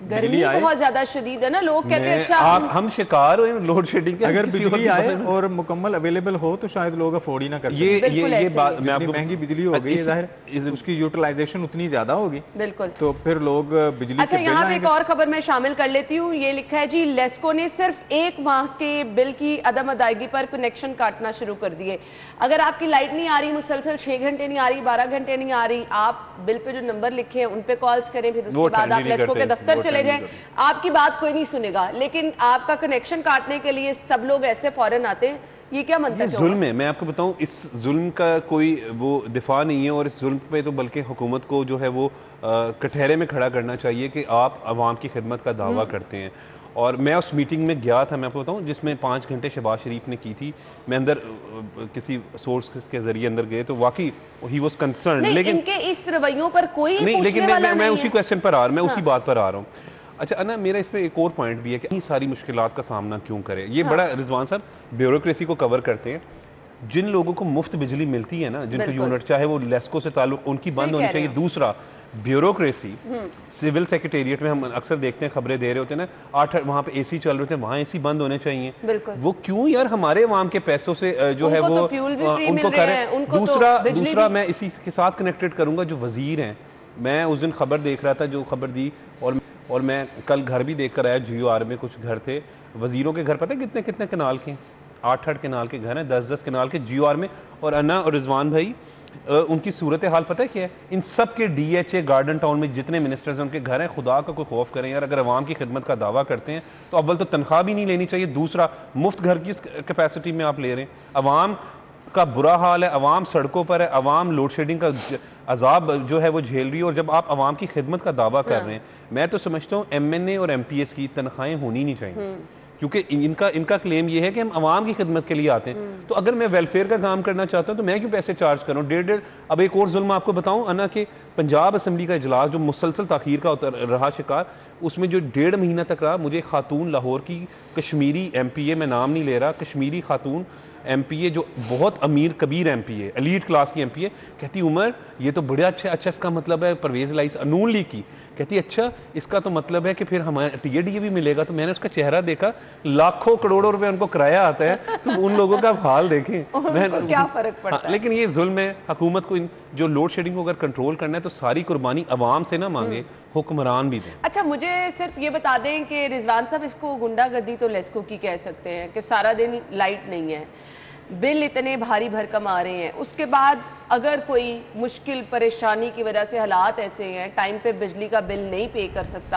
गर्मी आए, बहुत ज्यादा शदीद है ना, लोग कहते हैं अच्छा हम शिकार हुए लोड शेडिंग के। अगर बिजली आए और मुकम्मल अवेलेबल हो तो शायद लोग अफोर्ड ही ना कर सकें। ये बात मैं आपको, महंगी बिजली हो गई है, जाहिर उसकी यूटिलाइजेशन उतनी ज्यादा होगी, बिल्कुल, तो फिर लोग बिजली अच्छा यहाँ पे एक और खबर मैं शामिल कर लेती हूँ। ये लिखा है जी, लेस्को ने सिर्फ 1 माह के बिल की अदम अदायगी पर कनेक्शन काटना शुरू कर दिए। अगर आपकी लाइट नहीं आ रही मुसलसल 6 घंटे नहीं आ रही, 12 घंटे नहीं आ रही, आप बिल पे जो नंबर लिखे हैं उन पे कॉल्स करें, फिर उसके बाद आप लेस्को के दफ्तर चले जाएं, आपकी बात कोई नहीं सुनेगा, लेकिन आपका कनेक्शन काटने के लिए सब लोग ऐसे फौरन आते हैं। ये क्या मतलब है? जुल्म है। मैं आपको बताऊं, इस जुल्म का कोई वो दिफा नहीं है, और इस जुल्म पे तो बल्कि हुकूमत को जो है वो कटहरे में खड़ा करना चाहिए कि आप आवाम की खिदमत का दावा करते हैं। और मैं उस मीटिंग में गया था, मैं आपको बताऊं, जिसमें 5 घंटे शहबाज शरीफ ने की थी। मैं अंदर किसी सोर्स के जरिए अंदर गए तो वाकई ही वाज कंसर्न, लेकिन इनके इस रवैयों पर कोई नहीं, लेकिन मैं उसी क्वेश्चन पर आ रहा, मैं हाँ। उसी बात पर आ रहा हूँ। अच्छा अन्ना, मेरा इस पे एक और पॉइंट भी है कि इतनी सारी मुश्किलात का सामना क्यों करें। ये बड़ा रिजवान साहब ब्यूरोक्रेसी को कवर करते हैं। जिन लोगों को मुफ्त बिजली मिलती है ना, जिनको यूनिट, चाहे वो लेस्को से ताल्लुक, उनकी बंद होनी चाहिए। दूसरा, ब्यूरोक्रेसी, सिविल सेक्रेटेरिएट में हम अक्सर देखते हैं, खबरें दे रहे होते हैं ना, 8 वहाँ पे एसी चल रहे होते हैं, वहाँ एसी बंद होने चाहिए। वो क्यों यार, हमारे अवाम के पैसों से जो है वो उनको करें। दूसरा मैं इसी के साथ कनेक्टेड करूँगा, जो वजीर हैं, मैं उस दिन खबर देख रहा था, जो खबर दी, और मैं कल घर भी देख कर आया, GOR में कुछ घर थे वजीरों के घर, पता है कितने कितने कनाल के, 8-8 कनाल के घर हैं, 10-10 कनाल के GOR में। और अन्ना और रिजवान भाई, उनकी सूरत हाल पता है क्या है? इन सब के DHA गार्डन टाउन में जितने मिनिस्टर्स हैं, उनके घर हैं। खुदा का कोई खौफ करें यार, अगर अवाम की खिदमत का दावा करते हैं तो अव्वल तो तनख्वाह भी नहीं लेनी चाहिए, दूसरा मुफ्त घर की कैपेसिटी में आप ले रहे हैं। अवाम का बुरा हाल है, अवाम सड़कों पर है, अवाम लोड शेडिंग का अजाब जो है वो झेल रही है। और जब आप अवाम की खिदमत का दावा कर रहे हैं, मैं तो समझता हूँ MNA और MPS की तनख्वाहें होनी नहीं चाहिए, क्योंकि इनका क्लेम ये है कि हम आवाम की खिदमत के लिए आते हैं। तो अगर मैं वेलफेयर का काम करना चाहता हूँ तो मैं क्यों पैसे चार्ज करूँ? 1.5। अब एक और जुल्म आपको बताऊँ अन्ना, कि पंजाब असम्बली का इजलास जो मुसलसल ताखीर का रहा शिकार, उसमें जो 1.5 महीना तक रहा, मुझे खातून लाहौर की कश्मीरी MPA, मैं नाम नहीं ले रहा, कश्मीरी खातून MPA जो बहुत अमीर कबीर MPA, एलीट क्लास की MPA, कहती उमर ये तो बड़ा अच्छा इसका मतलब है परवेज़ लाइस नून लीग की, कहती अच्छा इसका तो मतलब है कि फिर हमारे TADA भी मिलेगा। तो मैंने उसका चेहरा देखा, लाखों करोड़ों रुपए उनको किराया आता है, तो उन लोगों का हाल देखें। क्या फर्क पड़ता है? लेकिन ये जुल्म है, हुकूमत को जो लोड शेडिंग को अगर कंट्रोल करना है तो सारी कुर्बानी अवाम से ना मांगे, हुक्मरान भी दें। अच्छा मुझे सिर्फ ये बता दें कि रिजवान साहब, इसको गुंडागर्दी तो लेस्को की कह सकते हैं कि सारा दिन लाइट नहीं है, बिल इतने भारी भरकम आ रहे हैं, उसके बाद अगर कोई मुश्किल परेशानी की वजह से हालात ऐसे हैं, टाइम पे बिजली का बिल नहीं पे कर सकता,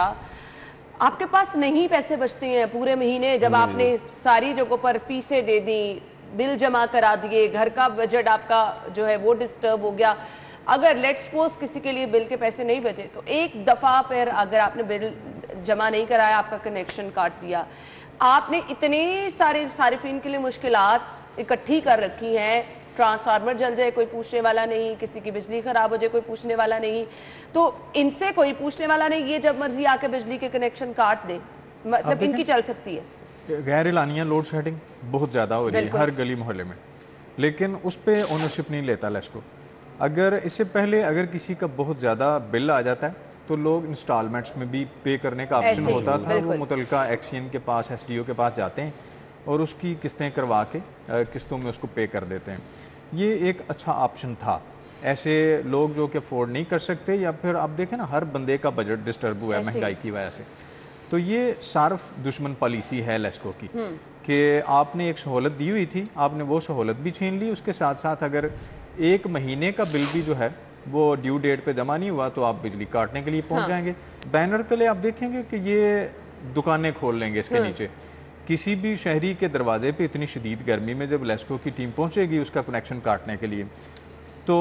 आपके पास नहीं पैसे बचते हैं पूरे महीने, जब आपने सारी जगहों पर फीसें दे दी, बिल जमा करा दिए, घर का बजट आपका जो है वो डिस्टर्ब हो गया, अगर लेट्स सपोज किसी के लिए बिल के पैसे नहीं बचे, तो एक दफ़ा पर अगर आपने बिल जमा नहीं कराया, आपका कनेक्शन काट दिया, आपने इतने सारे सारिफिन के लिए मुश्किलात इकट्ठी कर रखी हैं, ट्रांसफार्मर जल जाए कोई पूछने वाला नहीं, किसी की बिजली खराब हो जाए कोई पूछने वाला नहीं, तो इनसे कोई पूछने वाला नहीं, ये जब मर्जी आके बिजली के कनेक्शन काट दे, मतलब इनकी चल सकती है। गैर एलानिया लोड शेडिंग बहुत ज़्यादा हो रही है हर गली मोहल्ले में, लेकिन उस पर ओनरशिप नहीं लेता लेस्को। अगर इससे पहले अगर किसी का बहुत ज़्यादा बिल आ जाता है तो लोग इंस्टॉलमेंट्स में भी पे करने का ऑप्शन होता था, वो मुतलका एक्सियन के पास, SDO के पास जाते हैं और उसकी किस्तें करवा के किस्तों में उसको पे कर देते हैं। ये एक अच्छा ऑप्शन था। ऐसे लोग जो कि अफोर्ड नहीं कर सकते, या फिर आप देखें ना हर बंदे का बजट डिस्टर्ब हुआ है महंगाई की वजह से, तो ये सार्फ दुश्मन पॉलिसी है लेस्को की कि आपने एक सहूलत दी हुई थी, आपने वो सहूलत भी छीन ली, उसके साथ साथ अगर 1 महीने का बिल भी जो है वो ड्यू डेट पे जमा नहीं हुआ तो आप बिजली काटने के लिए पहुंच जाएंगे। बैनर तले आप देखेंगे कि ये दुकानें खोल लेंगे इसके नीचे। किसी भी शहरी के दरवाजे पे इतनी शदीद गर्मी में जब लेस्को की टीम पहुंचेगी उसका कनेक्शन काटने के लिए, तो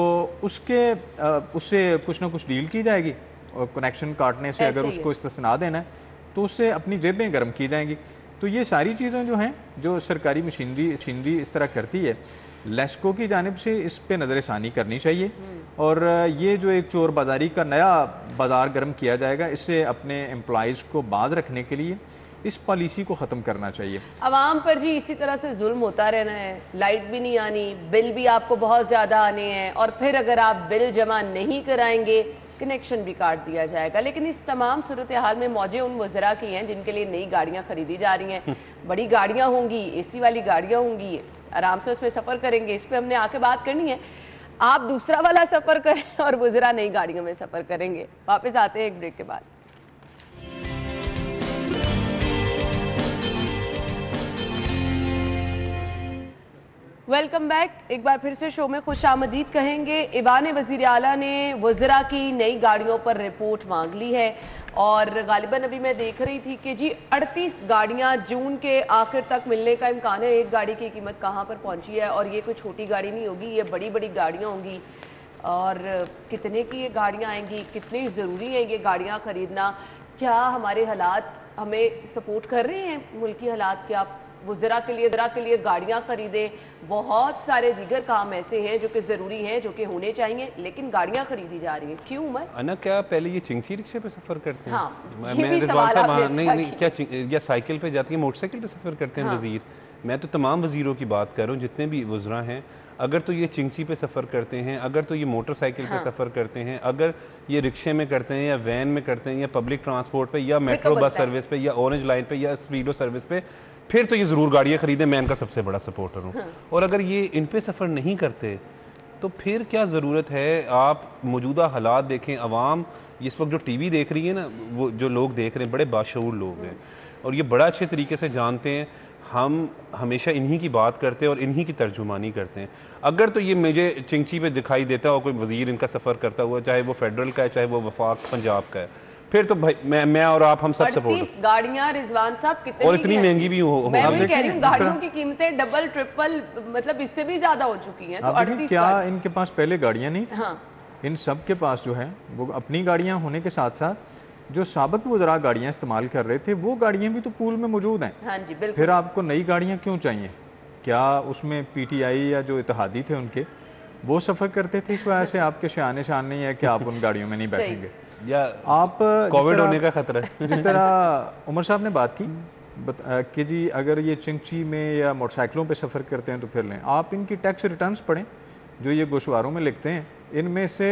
उससे कुछ ना कुछ डील की जाएगी, और कनेक्शन काटने से अगर उसको इस्तेस्ना देना है तो उससे अपनी जेबें गर्म की जाएंगी। तो ये सारी चीज़ें जो हैं, जो सरकारी मशीनरी इस तरह करती है, लेस्को की जानिब से इस पे नज़रसानी करनी चाहिए। और ये जो एक चोर बाजारी का नया बाजार गर्म किया जाएगा, इससे अपने एम्प्लॉइज़ को बाज रखने के लिए इस पॉलिसी को ख़त्म करना चाहिए। आवाम पर जी इसी तरह से जुल्म होता रहना है, लाइट भी नहीं आनी, बिल भी आपको बहुत ज़्यादा आने हैं, और फिर अगर आप बिल जमा नहीं कराएंगे कनेक्शन भी काट दिया जाएगा। लेकिन इस तमाम सूरत हाल में मौजें उन वज़रा की हैं जिनके लिए नई गाड़ियाँ खरीदी जा रही हैं। बड़ी गाड़ियाँ होंगी, AC वाली गाड़ियाँ होंगी, आराम से उसमें सफ़र करेंगे। इस पर हमने आके बात करनी है। आप दूसरा वाला सफ़र करें और वज़रा नई गाड़ियों में सफ़र करेंगे। वापस आते हैं एक ब्रेक के बाद। Welcome back. एक बार फिर से शो में खुशामदीद कहेंगे। ईवान वज़ीर आला ने वज़रा की नई गाड़ियों पर रिपोर्ट मांग ली है और गालिबन अभी मैं देख रही थी कि जी 38 गाड़ियां जून के आखिर तक मिलने का इम्कान है। एक गाड़ी की कीमत कहां पर पहुंची है, और ये कोई छोटी गाड़ी नहीं होगी, ये बड़ी बड़ी गाड़ियां होंगी। और कितने की ये गाड़ियां आएंगी, कितनी ज़रूरी है ये गाड़ियाँ ख़रीदना, क्या हमारे हालात हमें सपोर्ट कर रहे हैं, मुल्की हालात, क्या वज़रा के लिए गाड़ियाँ खरीदें। बहुत सारे दीगर काम ऐसे हैं जो कि ज़रूरी हैं, जो कि होने चाहिए, लेकिन गाड़ियाँ खरीदी जा रही हैं। क्यों उमर? अना क्या पहले ये चिंची रिक्शे पे सफ़र करते हैं? हाँ, मैं रिजवान साहब नहीं क्या या साइकिल पे जाती है, मोटरसाइकिल पे सफ़र करते हैं वज़ीर? मैं तो तमाम वज़ीरों की बात कर रहा हूँ, जितने भी वज़रा हैं। अगर तो ये चिंची पे सफ़र करते हैं, अगर तो ये मोटरसाइकिल पे सफ़र करते हैं, अगर ये रिक्शे में करते हैं या वैन में करते हैं या पब्लिक ट्रांसपोर्ट पे या मेट्रो बस सर्विस पे या ऑरेंज लाइन पे या स्पीडो सर्विस पे, फिर तो ये ज़रूर गाड़ियाँ ख़रीदें। मैं इनका सबसे बड़ा सपोर्टर हूँ। और अगर ये इन पे सफ़र नहीं करते तो फिर क्या ज़रूरत है? आप मौजूदा हालात देखें। आवाम इस वक्त जो TV देख रही है ना, वो जो लोग देख रहे हैं बड़े बाशऊर लोग हैं और ये बड़ा अच्छे तरीके से जानते हैं। हम हमेशा इन्हीं की बात करते हैं और इन्हीं की तर्जुमानी करते हैं। अगर तो ये मुझे चिंची पे दिखाई देता हो कोई वज़ीर इनका सफ़र करता हुआ, चाहे वो फेडरल का है चाहे वो वफाक पंजाब का है, फिर तो भाई मैं और आप हम सब सपोर्ट। गाड़ियां रिजवान साहब कितनी, और इतनी महंगी भी हो। मैं भी कह रही हूँ गाड़ियों की कीमतें डबल ट्रिपल मतलब इससे भी ज्यादा हो चुकी हैं। तो 38 क्या इनके पास पहले गाड़ियां नहीं थी? हाँ। इन सब के पास जो है वो अपनी गाड़ियां होने के साथ साथ जो साबिक वज़रा गाड़ियां इस्तेमाल कर रहे थे वो गाड़ियां भी तो पूल में मौजूद हैं। हाँ जी बिल्कुल। फिर आपको नई गाड़ियां क्यों चाहिए? क्या उसमें PTI या जो इत्तेहादी थे उनके वो सफ़र करते थे, इस वजह से आपके शान नहीं है कि आप उन गाड़ियों में नहीं बैठेंगे? या आप कोविड होने का खतरा है। जिस तरह उमर साहब ने बात की कि जी अगर ये चिंची में या मोटरसाइकिलों पे सफ़र करते हैं तो फिर लें। आप इनकी टैक्स रिटर्न्स पढ़ें जो ये गोशवारों में लिखते हैं। इनमें से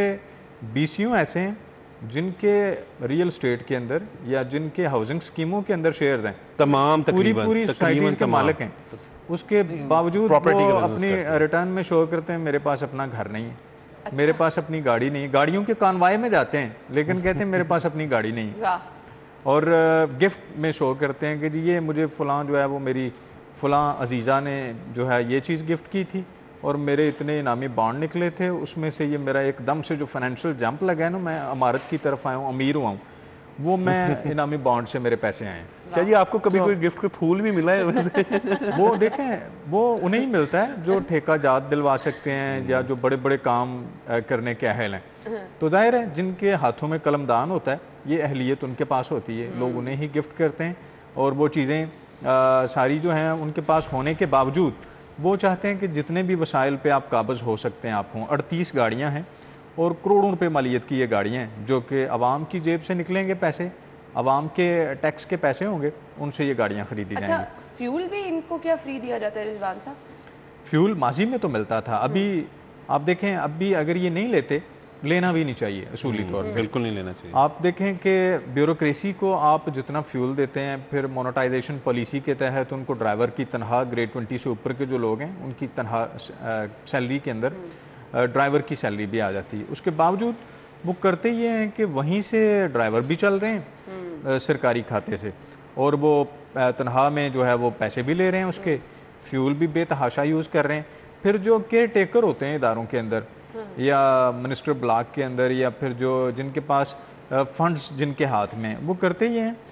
20 ऐसे हैं जिनके रियल स्टेट के अंदर या जिनके हाउसिंग स्कीमों के अंदर शेयर्स हैं, तमाम पूरी सोसाइटीज़ के मालिक हैं। उसके बावजूद वो अपनी रिटर्न में शो करते हैं मेरे पास अपना घर नहीं है, अच्छा। मेरे पास अपनी गाड़ी नहीं है। गाड़ियों के कानवाई में जाते हैं लेकिन कहते हैं मेरे पास अपनी गाड़ी नहीं है। और गिफ्ट में शो करते हैं कि जी ये मुझे फ़लाँ जो है वो मेरी फ़लाँ अजीज़ा ने जो है ये चीज़ गिफ्ट की थी और मेरे इतने इनामी बॉन्ड निकले थे, उसमें से ये मेरा एकदम से जो फाइनेंशियल जंप लगा है ना, मैं अमारत की तरफ आया हूँ, अमीर हुआ हूँ, वो मैं इनामी बॉन्ड से मेरे पैसे आए हैं। चलिए आपको कभी कोई गिफ्ट के फूल भी मिला है वैसे? वो देखें वो उन्हें ही मिलता है जो ठेका जात दिलवा सकते हैं या जो बड़े बड़े काम करने के अहल हैं। तो जाहिर है जिनके हाथों में कलमदान होता है ये अहलियत उनके पास होती है, लोग उन्हें ही गिफ्ट करते हैं और वो चीज़ें सारी जो हैं उनके पास होने के बावजूद वो चाहते हैं कि जितने भी वसाइल पे आप काबज़ हो सकते हैं आप हों। 38 गाड़ियाँ हैं और करोड़ों रुपए मालियत की ये गाड़ियाँ हैं जो कि आवाम की जेब से निकलेंगे पैसे, आवाम के टैक्स के पैसे होंगे, उनसे ये गाड़ियाँ खरीदी जाएंगी। फ्यूल भी इनको क्या फ्री दिया जाता है रिजवान साहब? फ्यूल माजी में तो मिलता था, अभी आप देखें अब भी अगर ये नहीं लेते, लेना भी नहीं चाहिए असूली तौर पर, बिल्कुल नहीं लेना चाहिए। आप देखें कि ब्यूरोक्रेसी को आप जितना फ्यूल देते हैं, फिर मोनेटाइजेशन पॉलिसी के तहत उनको ड्राइवर की तनख्वाह ग्रेड 20 से ऊपर के जो लोग हैं उनकी तनख्वाह सैलरी के अंदर ड्राइवर की सैलरी भी आ जाती है। उसके बावजूद वो करते ये हैं कि वहीं से ड्राइवर भी चल रहे हैं सरकारी खाते से और वो तनख्वाह में जो है वो पैसे भी ले रहे हैं, उसके फ्यूल भी बेतहाशा यूज़ कर रहे हैं। फिर जो केयर टेकर होते हैं इदारों के अंदर या मिनिस्टर ब्लॉक के अंदर या फिर जो जिनके पास फंड्स जिनके हाथ में, वो करते ही हैं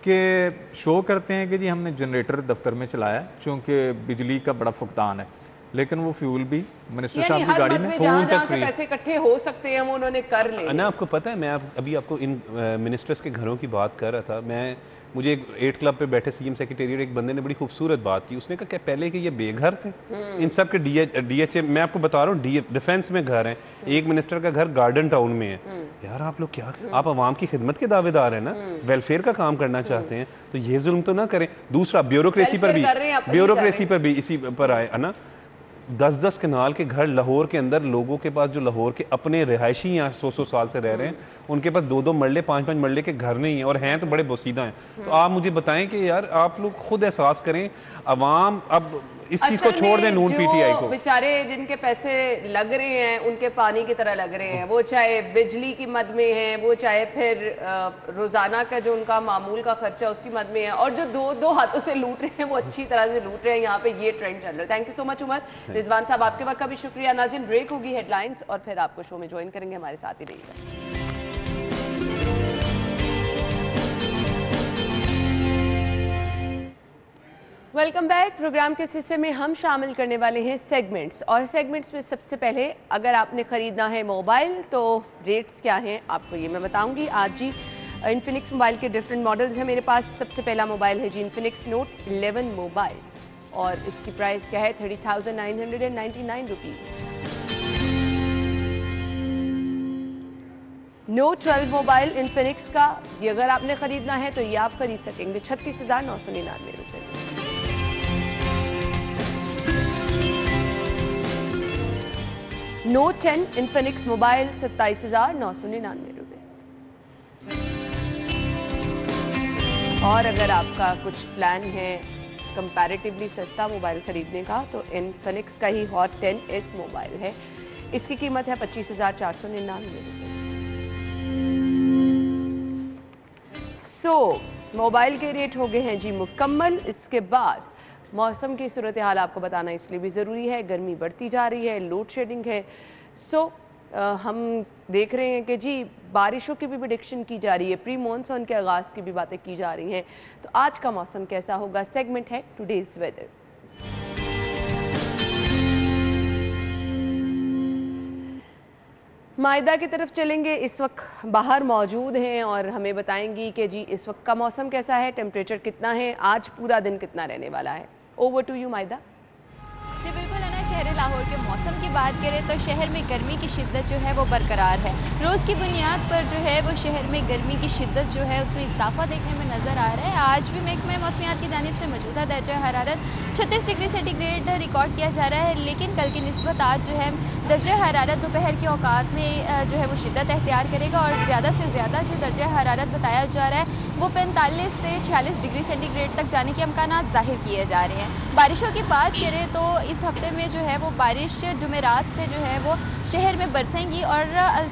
कि शो करते हैं कि जी हमने जनरेटर दफ्तर में चलाया चूँकि बिजली का बड़ा फुकदान है, लेकिन वो फ्यूल भी मिनिस्टर साहब की गाड़ी में फोन तक फ्री, पैसे इकट्ठे हो सकते हैं वो उन्होंने कर ले। ना आपको पता है मैं अभी आपको इन मिनिस्टर्स के घरों की बात कर रहा था। मुझे एक 8 क्लब पे बैठे CM सेक्रेटेरिएट एक बंदे ने बड़ी खूबसूरत बात की। उसने कहा क्या पहले के ये बेघर थे, इन सब के DHA मैं आपको बता रहा हूँ डिफेंस में घर हैं, एक मिनिस्टर का घर गार्डन टाउन में है। यार आप लोग क्या आप आवाम की खिदमत के दावेदार हैं ना, वेलफेयर का काम करना चाहते हैं तो ये जुल्म तो ना करें। दूसरा ब्यूरोक्रेसी पर भी इसी पर आए है ना, 10-10 कनाल के घर लाहौर के अंदर, लोगों के पास जो लाहौर के अपने रिहायशी यहाँ 100-100 साल से रह रहे हैं, उनके पास 2-2 मरले 5-5 मरले के घर नहीं हैं, और हैं तो बड़े बोसीदा हैं। तो आप मुझे बताएं कि यार आप लोग खुद एहसास करें, अवाम अब इस चीज़ को छोड़ दें नून पीटीआई को। बेचारे जिनके पैसे लग रहे हैं उनके पानी की तरह लग रहे हैं, वो चाहे बिजली की मद में है, वो चाहे फिर रोजाना का जो उनका मामूल का खर्चा उसकी मद में है, और जो दो हाथों से लूट रहे हैं वो अच्छी तरह से लूट रहे हैं। यहाँ पे ये ट्रेंड चल रहा है। Thank you so much Umar. Rizwan साहब आपके वक्त का भी शुक्रिया। नाज़रीन ब्रेक होगी, हेडलाइंस, और फिर आपको शो में ज्वाइन करेंगे, हमारे साथ ही रहिएगा। Welcome back. प्रोग्राम के इस हिस्से में हम शामिल करने वाले हैं सेगमेंट्स, और सेगमेंट्स में सबसे पहले अगर आपने ख़रीदना है मोबाइल तो रेट्स क्या हैं आपको ये मैं बताऊंगी आज जी। इन्फिनिक्स मोबाइल के डिफरेंट मॉडल्स हैं मेरे पास। सबसे पहला मोबाइल है जी इन्फिनिक्स नोट 11 मोबाइल, और इसकी प्राइस क्या है 30,999 रुपीज़। नोट 12 मोबाइल इन्फिनिक्स का, ये अगर आपने ख़रीदना है तो ये आप खरीद सकेंगे 36,999 रुपये। नोट 10 इन्फिनिक्स मोबाइल 27,999 रुपये। और अगर आपका कुछ प्लान है कंपैरेटिवली सस्ता मोबाइल खरीदने का तो इन्फिनिक्स का ही हॉट 10S मोबाइल है। इसकी कीमत है 25,499 रुपये। मोबाइल के रेट हो गए हैं जी मुकम्मल। इसके बाद मौसम की सूरत हाल आपको बताना इसलिए भी ज़रूरी है, गर्मी बढ़ती जा रही है, लोड शेडिंग है। हम देख रहे हैं कि जी बारिशों की भी प्रेडिक्शन की जा रही है, प्री मॉनसून के आगाज़ की भी बातें की जा रही हैं। तो आज का मौसम कैसा होगा, सेगमेंट है टुडेज़ वेदर। मायदा की तरफ चलेंगे, इस वक्त बाहर मौजूद हैं और हमें बताएंगी कि जी इस वक्त का मौसम कैसा है, टेम्परेचर कितना है, आज पूरा दिन कितना रहने वाला है। Over to you Maida. जी बिल्कुल है ना। शहर लाहौर के मौसम की बात करें तो शहर में गर्मी की शिद्दत जो है वो बरकरार है। रोज़ की बुनियाद पर जो है वो शहर में गर्मी की शिद्दत जो है उसमें इजाफा देखने में नज़र आ रहा है। आज भी महकमा मौसमियात की जानिब से मौजूदा दर्जा हरारत 36 डिग्री सेंटीग्रेड रिकॉर्ड किया जा रहा है, लेकिन कल की निस्बत आज जो है दर्जा हरारत दोपहर के औकात में जो है वो शिद्दत एख्तियार करेगा, और ज़्यादा से ज़्यादा जो दर्जा हरारत बताया जा रहा है वो 45 से 46 डिग्री सेंटीग्रेड तक जाने के अमकानात ज़ाहिर किए जा रहे हैं। बारिशों की बात करें तो इस हफ्ते में जो है वो बारिश जुमेरात से जो है वो शहर में बरसेंगी, और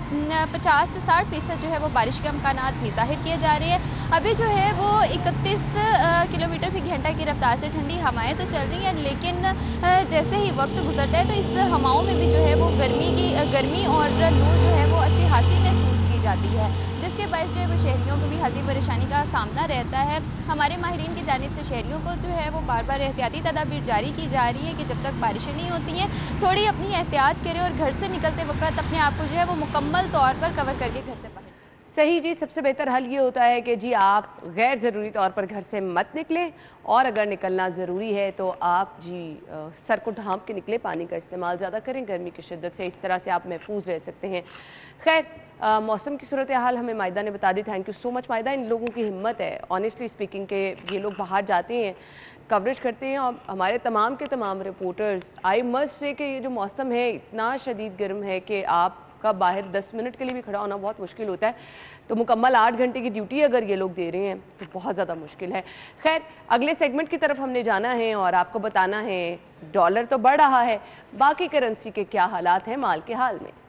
50 से 60% जो है वो बारिश के अमकानात भी ज़ाहिर किए जा रहे हैं। अभी जो है वो 31 किलोमीटर फी घंटा की रफ्तार से ठंडी हवाएं तो चल रही हैं, लेकिन जैसे ही वक्त गुजरता है तो इस हवाओं में भी जो है वो गर्मी और लू जो है वो अच्छी खासी महसूस की जाती है, जिसके बायस जो है वो शहरियों को भी हज़ी परेशानी का सामना रहता है। हमारे माहिरीन की जानिब से शहरियों को जो है वो बार बार एहतियाती तदाबीर जारी की जा रही है कि जब तक बारिशें नहीं होती हैं थोड़ी अपनी एहतियात करें, और घर से निकलते वक्त अपने आप को जो है वो मुकम्मल तौर पर कवर करके घर से बाहर। सही जी, सबसे बेहतर हल ये होता है कि जी आप गैर ज़रूरी तौर पर घर से मत निकलें, और अगर निकलना ज़रूरी है तो आप जी सर को ढांप के निकलें, पानी का इस्तेमाल ज़्यादा करें गर्मी की शिद्दत से, इस तरह से आप महफूज रह सकते हैं। खैर मौसम की सूरत हाल हमें मायदा ने बता दी। Thank you so much Maida. इन लोगों की हिम्मत है ऑनेस्टली स्पीकिंग के, ये लोग बाहर जाते हैं, कवरेज करते हैं, और हमारे तमाम के तमाम रिपोर्टर्स, आई मस्ट से कि ये जो मौसम है इतना शदीद गर्म है कि आपका बाहर 10 मिनट के लिए भी खड़ा होना बहुत मुश्किल होता है। तो मुकम्मल 8 घंटे की ड्यूटी अगर ये लोग दे रहे हैं तो बहुत ज़्यादा मुश्किल है। खैर अगले सेगमेंट की तरफ हमने जाना है और आपको बताना है डॉलर तो बढ़ रहा है, बाकी करेंसी के क्या हालात हैं माल के हाल में।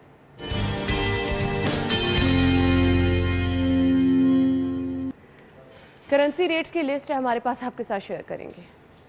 करेंसी रेट्स की लिस्ट है हमारे पास, आपके साथ शेयर करेंगे।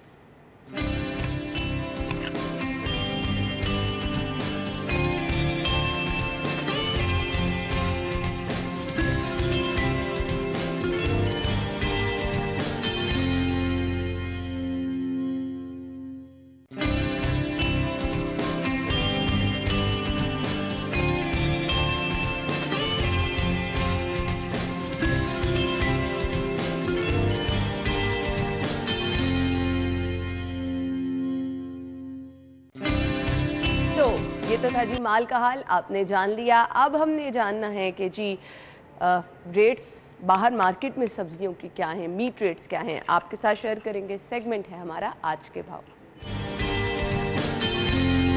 ये तो था जी माल का हाल, आपने जान लिया। अब हमने जानना है कि जी रेट्स बाहर मार्केट में सब्जियों की क्या हैं, मीट रेट्स क्या हैं, आपके साथ शेयर करेंगे। सेगमेंट है हमारा आज के भाव।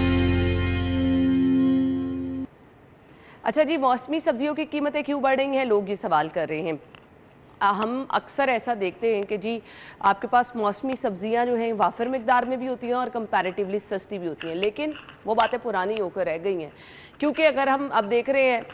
अच्छा जी, मौसमी सब्जियों की कीमतें क्यों बढ़ रही हैं, लोग ये सवाल कर रहे हैं। हम अक्सर ऐसा देखते हैं कि जी आपके पास मौसमी सब्जियां जो हैं वाफिर मिकदार में भी होती हैं और कंपैरेटिवली सस्ती भी होती हैं, लेकिन वो बातें पुरानी होकर रह गई हैं। क्योंकि अगर हम अब देख रहे हैं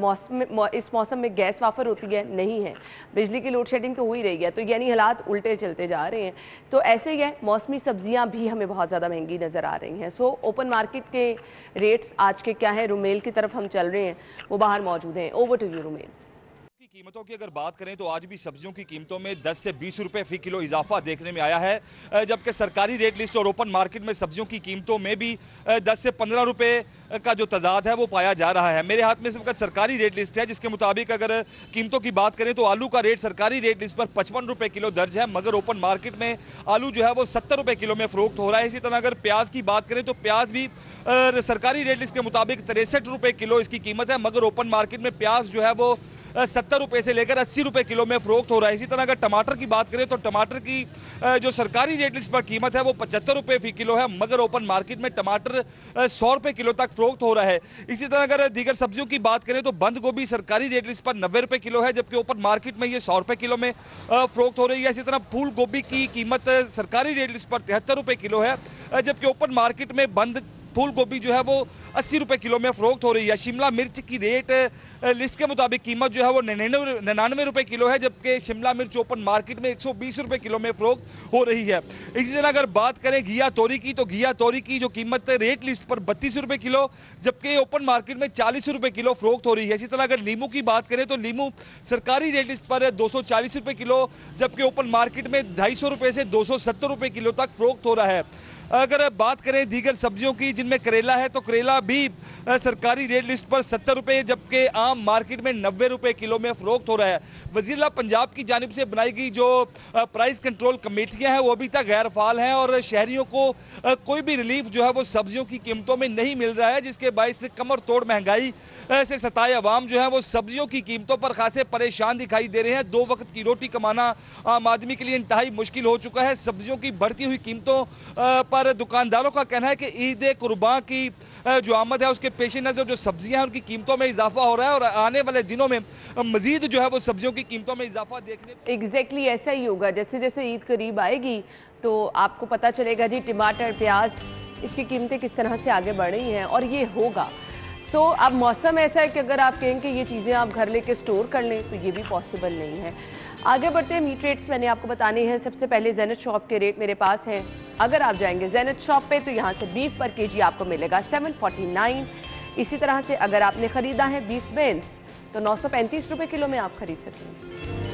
इस मौसम में गैस वाफर होती है नहीं है, बिजली की लोड शेडिंग तो हो ही रही है, तो यानी हालात उल्टे चलते जा रहे हैं। तो ऐसे ही है, मौसमी सब्जियां भी हमें बहुत ज़्यादा महंगी नज़र आ रही हैं। सो ओपन मार्केट के रेट्स आज के क्या है, रुमेल की तरफ हम चल रहे हैं, वो बाहर मौजूद हैं। Over to you Rumel. कीमतों की अगर बात करें तो आज भी सब्जियों की कीमतों में 10 से 20 रुपए फी किलो इजाफा देखने में आया है, जबकि सरकारी रेट लिस्ट और ओपन मार्केट में सब्जियों की कीमतों में भी 10 से 15 रुपए का जो तजाद है वो पाया जा रहा है। मेरे हाथ में इस वक्त सरकारी रेट लिस्ट है, जिसके मुताबिक अगर कीमतों की बात करें तो आलू का रेट सरकारी रेट लिस्ट पर 55 रुपए किलो दर्ज है, मगर ओपन मार्केट में आलू जो है वो 70 रुपए किलो में फरोख्त हो रहा है। इसी तरह अगर प्याज की बात करें तो प्याज भी सरकारी रेट लिस्ट के मुताबिक 63 रुपए किलो इसकी कीमत है, मगर ओपन मार्केट में प्याज जो है वो 70 रुपए से लेकर 80 रुपए किलो में फरोख्त हो रहा है। इसी तरह अगर टमाटर की बात करें तो टमाटर की जो सरकारी रेट लिस्ट पर कीमत है वो 75 रुपए फी किलो है, मगर ओपन मार्केट में टमाटर 100 रुपए किलो तक फरोख्त हो रहा है। इसी तरह अगर दीगर सब्जियों की बात करें तो बंद गोभी सरकारी रेट लिस्ट पर 90 रुपए किलो है, जबकि ओपन मार्केट में ये 100 रुपए किलो में फरोख्त हो रही है। इसी तरह फूल गोभी की कीमत सरकारी रेट लिस्ट पर 73 रुपए किलो है, जबकि ओपन मार्केट में बंद फूल गोभी जो है वो 80 रुपए किलो में फरोख्त हो रही है। शिमला मिर्च की रेट लिस्ट के मुताबिक कीमत जो है वो 99 रुपए किलो है, जबकि शिमला मिर्च ओपन मार्केट में 120 रुपए किलो में फरोख्त हो रही है। इसी तरह अगर बात करें घिया तोरी की तो घिया तोरी की जो कीमत रेट लिस्ट पर 32 रुपए किलो, जबकि ओपन मार्केट में 40 रुपए किलो फरोख्त हो रही है। इसी तरह अगर लीमू की बात करें तो लीमू सरकारी रेट लिस्ट पर 240 रुपए किलो, जबकि ओपन मार्केट में 250 रुपए से 270 रुपए किलो तक फरोख्त हो रहा है। अगर बात करें दीगर सब्जियों की जिनमें करेला है तो करेला भी सरकारी रेट लिस्ट पर 70 रुपए, जबकि आम मार्केट में 90 रुपए किलो में फरोख्त हो रहा है। वज़ीर पंजाब की जानिब से बनाई गई जो प्राइस कंट्रोल कमेटियां हैं वो अभी तक गैर फाल हैं और शहरियों को कोई भी रिलीफ जो है वो सब्जियों की कीमतों में नहीं मिल रहा है, जिसके बायस कमर तोड़ महंगाई से सताए अवाम जो है वो सब्जियों की कीमतों पर खासे परेशान दिखाई दे रहे हैं। 2 वक्त की रोटी कमाना आम आदमी के लिए इंतहाई मुश्किल हो चुका है। सब्जियों की बढ़ती हुई कीमतों पर दुकानदारों का कहना है कि ईद कुर्बान की जो आमद है उसके पेश नज़र जो सब्जियां हैं उनकी कीमतों में इजाफा हो रहा है और आने वाले दिनों में मजीद जो है वो सब्जियों की कीमतों में इजाफा देखने एग्जैक्टली ऐसा ही होगा। जैसे जैसे ईद करीब आएगी तो आपको पता चलेगा जी टमाटर प्याज इसकी कीमतें किस तरह से आगे बढ़ रही हैं और ये होगा। तो अब मौसम ऐसा है कि अगर आप कहें कि ये चीज़ें आप घर लेके स्टोर कर लें तो ये भी पॉसिबल नहीं है। आगे बढ़ते हैं, मीट रेट्स मैंने आपको बताने हैं। सबसे पहले ज़ेनत शॉप के रेट मेरे पास हैं। अगर आप जाएंगे ज़ेनत शॉप पे तो यहाँ से बीफ पर केजी आपको मिलेगा 749। इसी तरह से अगर आपने ख़रीदा है बीफ बेंस तो 935 रुपये किलो में आप खरीद सकेंगे।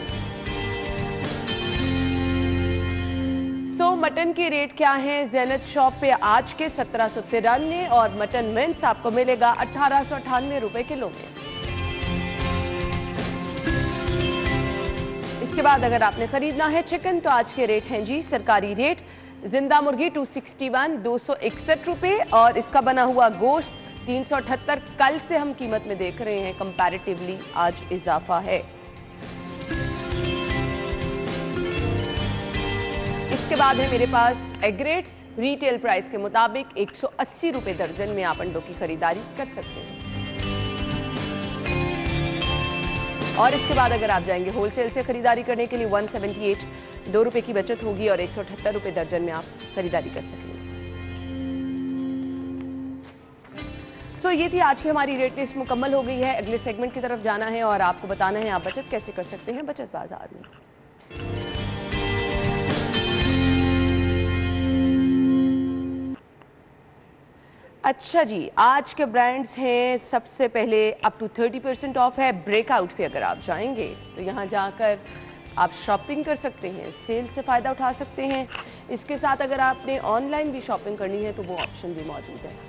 सो मटन के रेट क्या हैं ज़ेनत शॉप पे आज के 1793 और मटन मिंस आपको मिलेगा 1898 रुपये किलो में। इसके बाद अगर आपने खरीदना है चिकन तो आज के रेट हैं जी सरकारी रेट जिंदा मुर्गी 261 261 रुपये और इसका बना हुआ गोश्त 378। कल से हम कीमत में देख रहे हैं कंपैरेटिवली आज इजाफा है। इसके बाद है मेरे पास एग रेट्स रिटेल प्राइस के मुताबिक 180 रुपये दर्जन में आप अंडों की खरीदारी कर सकते हैं। और इसके बाद अगर आप जाएंगे होलसेल से खरीदारी करने के लिए 178 2 रुपये की बचत होगी और 178 रुपये दर्जन में आप खरीदारी कर सकेंगे। सो ये थी आज की हमारी रेट लिस्ट मुकम्मल हो गई है। अगले सेगमेंट की तरफ जाना है और आपको बताना है आप बचत कैसे कर सकते हैं बचत बाजार में। अच्छा जी, आज के ब्रांड्स हैं सबसे पहले अप टू 30% ऑफ है। ब्रेकआउट पे अगर आप जाएंगे तो यहाँ जाकर आप शॉपिंग कर सकते हैं, सेल से फ़ायदा उठा सकते हैं। इसके साथ अगर आपने ऑनलाइन भी शॉपिंग करनी है तो वो ऑप्शन भी मौजूद है।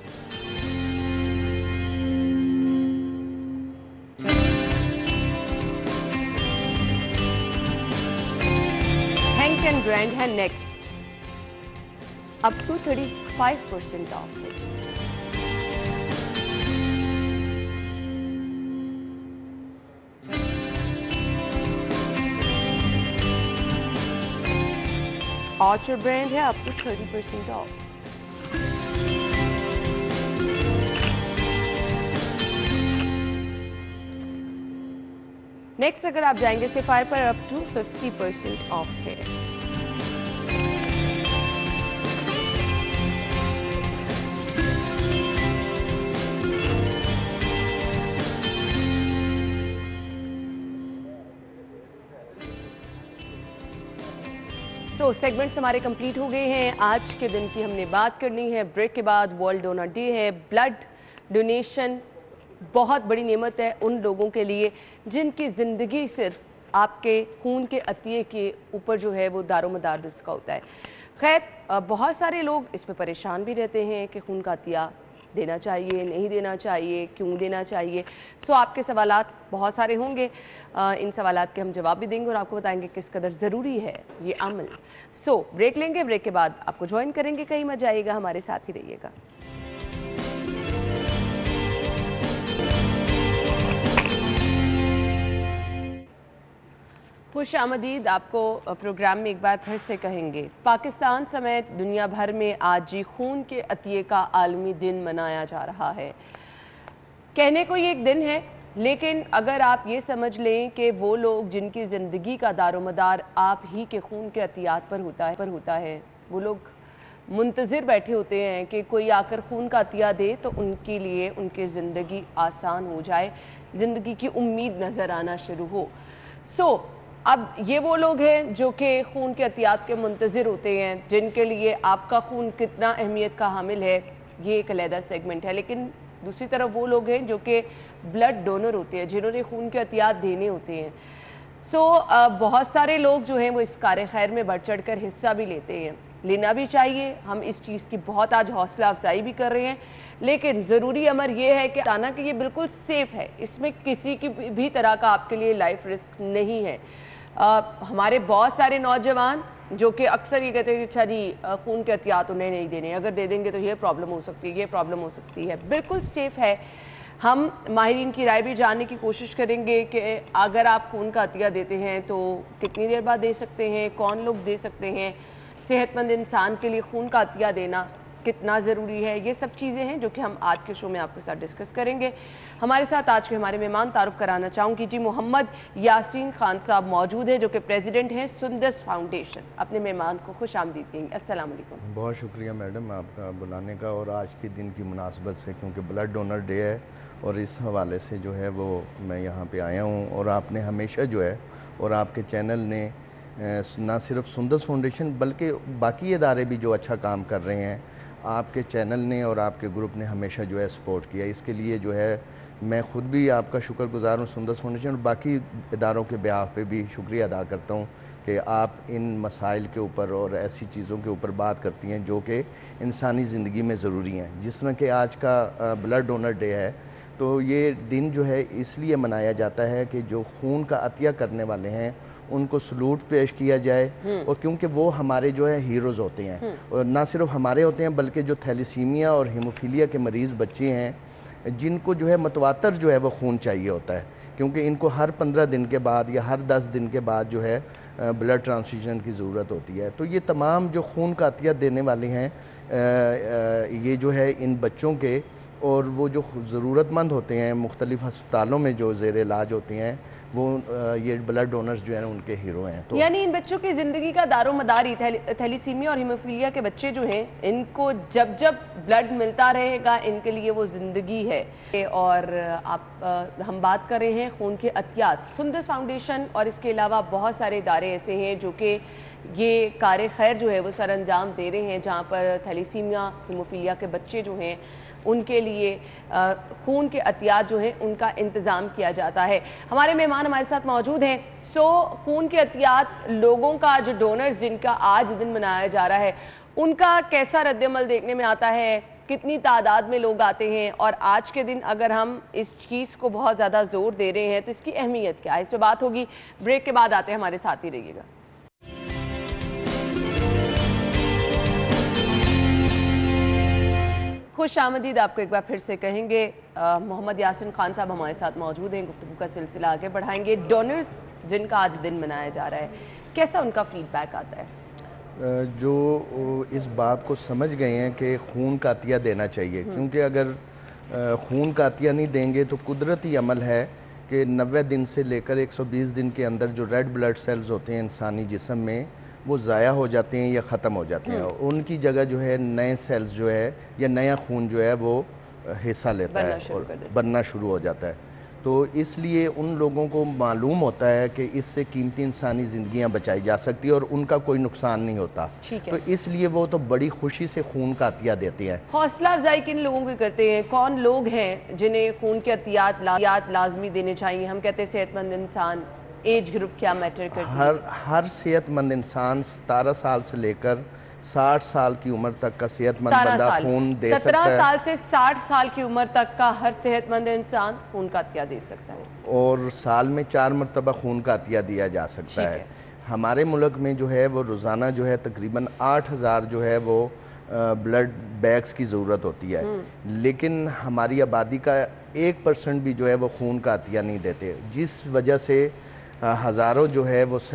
हैंक एंड ब्रांड है नेक्स्ट, अप टू 35% ऑफ है। ऑर्चर्ड ब्रांड है अप टू 30% ऑफ। नेक्स्ट अगर आप जाएंगे सेफायर पर अप टू 50% ऑफ है। तो सेगमेंट्स हमारे कंप्लीट हो गए हैं। आज के दिन की हमने बात करनी है। ब्रेक के बाद वर्ल्ड डोनर डे है। ब्लड डोनेशन बहुत बड़ी नेमत है उन लोगों के लिए जिनकी ज़िंदगी सिर्फ आपके खून के अतिये के ऊपर जो है वो दारोमदार जिसका होता है। खैर बहुत सारे लोग इस पर परेशान भी रहते हैं कि खून का अतिया देना चाहिए, नहीं देना चाहिए, क्यों देना चाहिए। सो आपके सवालात बहुत सारे होंगे, इन सवालात के हम जवाब भी देंगे और आपको बताएंगे किस कदर ज़रूरी है ये अमल। सो ब्रेक लेंगे, ब्रेक के बाद आपको ज्वाइन करेंगे, कहीं मत जाइएगा, हमारे साथ ही रहिएगा। खुश आमदीद आपको प्रोग्राम में एक बार फिर से कहेंगे। पाकिस्तान समेत दुनिया भर में आज जी खून के अतिये का आलमी दिन मनाया जा रहा है। कहने को ये एक दिन है, लेकिन अगर आप ये समझ लें कि वो लोग जिनकी ज़िंदगी का दारोमदार आप ही के खून के अतियात पर होता है, वो लोग मुंतज़िर बैठे होते हैं कि कोई आकर खून का अतिया दे तो उनके लिए उनकी ज़िंदगी आसान हो जाए, ज़िंदगी की उम्मीद नज़र आना शुरू हो। अब ये वो लोग हैं जो कि खून के अतियात के मुंतज़िर होते हैं, जिनके लिए आपका खून कितना अहमियत का हामिल है ये एक अलहदा सेगमेंट है। लेकिन दूसरी तरफ वो लोग हैं जो कि ब्लड डोनर होते हैं, जिन्होंने खून के अतियात देने होते हैं। बहुत सारे लोग जो हैं वो इस कार्य खैर में बढ़ चढ़ कर हिस्सा भी लेते हैं, लेना भी चाहिए। हम इस चीज़ की बहुत आज हौसला अफजाई भी कर रहे हैं, लेकिन ज़रूरी अमर यह है कि बताना कि ये बिल्कुल सेफ़ है, इसमें किसी की भी तरह का आपके लिए लाइफ रिस्क नहीं है। हमारे बहुत सारे नौजवान जो कि अक्सर ये कहते हैं कि अच्छा जी खून के एहतियात उन्हें नहीं देने, अगर दे देंगे तो ये प्रॉब्लम हो सकती है, ये प्रॉब्लम हो सकती है। बिल्कुल सेफ़ है। हम माहिरीन की राय भी जानने की कोशिश करेंगे कि अगर आप खून का अतिया देते हैं तो कितनी देर बाद दे सकते हैं, कौन लोग दे सकते हैं, सेहतमंद इंसान के लिए खून का अतिया देना कितना ज़रूरी है। ये सब चीज़ें हैं जो कि हम आज के शो में आपके साथ डिस्कस करेंगे। हमारे साथ आज के हमारे मेहमान तारुफ कराना चाहूँगी जी, मोहम्मद यासीन खान साहब मौजूद हैं जो कि प्रेसिडेंट हैं सुंदस फाउंडेशन। अपने मेहमान को खुश आमदीद देंगे। अस्सलाम वालेकुम। बहुत शुक्रिया मैडम आपका बुलाने का, और आज के दिन की मुनासबत से क्योंकि ब्लड डोनर डे है और इस हवाले से जो है वो मैं यहाँ पे आया हूँ। और आपने हमेशा जो है और आपके चैनल ने ना सिर्फ सुंदस फाउंडेशन बल्कि बाकी इदारे भी जो अच्छा काम कर रहे हैं, आपके चैनल ने और आपके ग्रुप ने हमेशा जो है सपोर्ट किया। इसके लिए जो है मैं ख़ुद भी आपका शुक्रगुज़ार हूँ, सुंदस फाउंडेशन और बाकी इदारों के बिहाफ पे भी शुक्रिया अदा करता हूँ कि आप इन मसाइल के ऊपर और ऐसी चीज़ों के ऊपर बात करती हैं जो कि इंसानी ज़िंदगी में ज़रूरी हैं। जिस तरह कि आज का ब्लड डोनर डे है, तो ये दिन जो है इसलिए मनाया जाता है कि जो खून का अतिया करने वाले हैं उनको सलूट पेश किया जाए, और क्योंकि वो हमारे जो है हीरोज़ होते हैं, और ना सिर्फ हमारे होते हैं बल्कि जो थैलीसीमिया और हीमोफीलिया के मरीज़ बच्चे हैं जिनको जो है मतवातर जो है वो खून चाहिए होता है, क्योंकि इनको हर 15 दिन के बाद या हर 10 दिन के बाद जो है ब्लड ट्रांसफ्यूजन की ज़रूरत होती है। तो ये तमाम जो खून का अतिया देने वाले हैं ये जो है इन बच्चों के और वो जो ज़रूरतमंद होते हैं मुख्तलिफ़ अस्पतालों में जो ज़ेर इलाज होते हैं वो ये ब्लड डोनर्स जो हैं उनके हीरो हैं। तो यानी इन बच्चों की ज़िंदगी का दारोमदार ही थैलीसीमिया और हीमोफीलिया के बच्चे जो हैं, इनको जब जब ब्लड मिलता रहेगा इनके लिए वो ज़िंदगी है। और हम बात कर रहे हैं खून के अतियात। सुंदस फाउंडेशन और इसके अलावा बहुत सारे इदारे ऐसे हैं जो कि ये कार्य खैर जो है वो सर अंजाम दे रहे हैं, जहाँ पर थैलीसीमिया हीमोफीलिया के बच्चे जो हैं उनके लिए खून के अतियात जो है उनका इंतज़ाम किया जाता है। हमारे मेहमान हमारे साथ मौजूद हैं। खून के अतियात लोगों का जो डोनर्स जिनका आज दिन मनाया जा रहा है उनका कैसा रद्दअमल देखने में आता है, कितनी तादाद में लोग आते हैं, और आज के दिन अगर हम इस चीज़ को बहुत ज़्यादा ज़ोर दे रहे हैं तो इसकी अहमियत क्या है, इस पर बात होगी। ब्रेक के बाद आते हैं, हमारे साथ ही रहिएगा। खुश आमदीद आपको एक बार फिर से कहेंगे। मोहम्मद यासीन खान साहब हमारे साथ मौजूद हैं, गुफ्तगू का सिलसिला आगे बढ़ाएंगे। डोनर्स जिनका आज दिन मनाया जा रहा है, कैसा उनका फीडबैक आता है? जो इस बात को समझ गए हैं कि खून का अतिया देना चाहिए, क्योंकि अगर खून का अतिया नहीं देंगे तो कुदरती अमल है कि 90 दिन से लेकर 120 दिन के अंदर जो रेड ब्लड सेल्स होते हैं इंसानी जिस्म में वो ज़ाया हो जाते हैं या ख़त्म हो जाते हैं। उनकी जगह जो है नए सेल्स जो है या नया खून जो है वो हिस्सा लेता है और बनना शुरू हो जाता है। तो इसलिए उन लोगों को मालूम होता है कि इससे कीमती इंसानी ज़िंदगियां बचाई जा सकती है और उनका कोई नुकसान नहीं होता। तो इसलिए वो तो बड़ी खुशी से खून का अतिया देते हैं। हौसला अफजाई किन लोगों की करते हैं? कौन लोग हैं जिन्हें खून के अतियात लाजमी देने चाहिए? हम कहते हैं सेहतमंद इंसान, एज ग्रुप क्या मैटर करती है? हर सेहतमंद इंसान 17 साल से लेकर 60 साल की उम्र तक का सेहतमंद बंदा खून दे सकता है। 17 साल से 60 साल की उम्र तक का हर सेहतमंद इंसान खून का अतिया दे सकता है और साल में 4 मरतबा खून का अतिया दिया जा सकता है। हमारे मुल्क में जो है वो रोज़ाना जो है तकरीबन 8000 जो है वो ब्लड बैग्स की ज़रूरत होती है, लेकिन हमारी आबादी का 1% भी जो है वो खून का अतिया नहीं देते, जिस वजह से हज़ारों जो है वो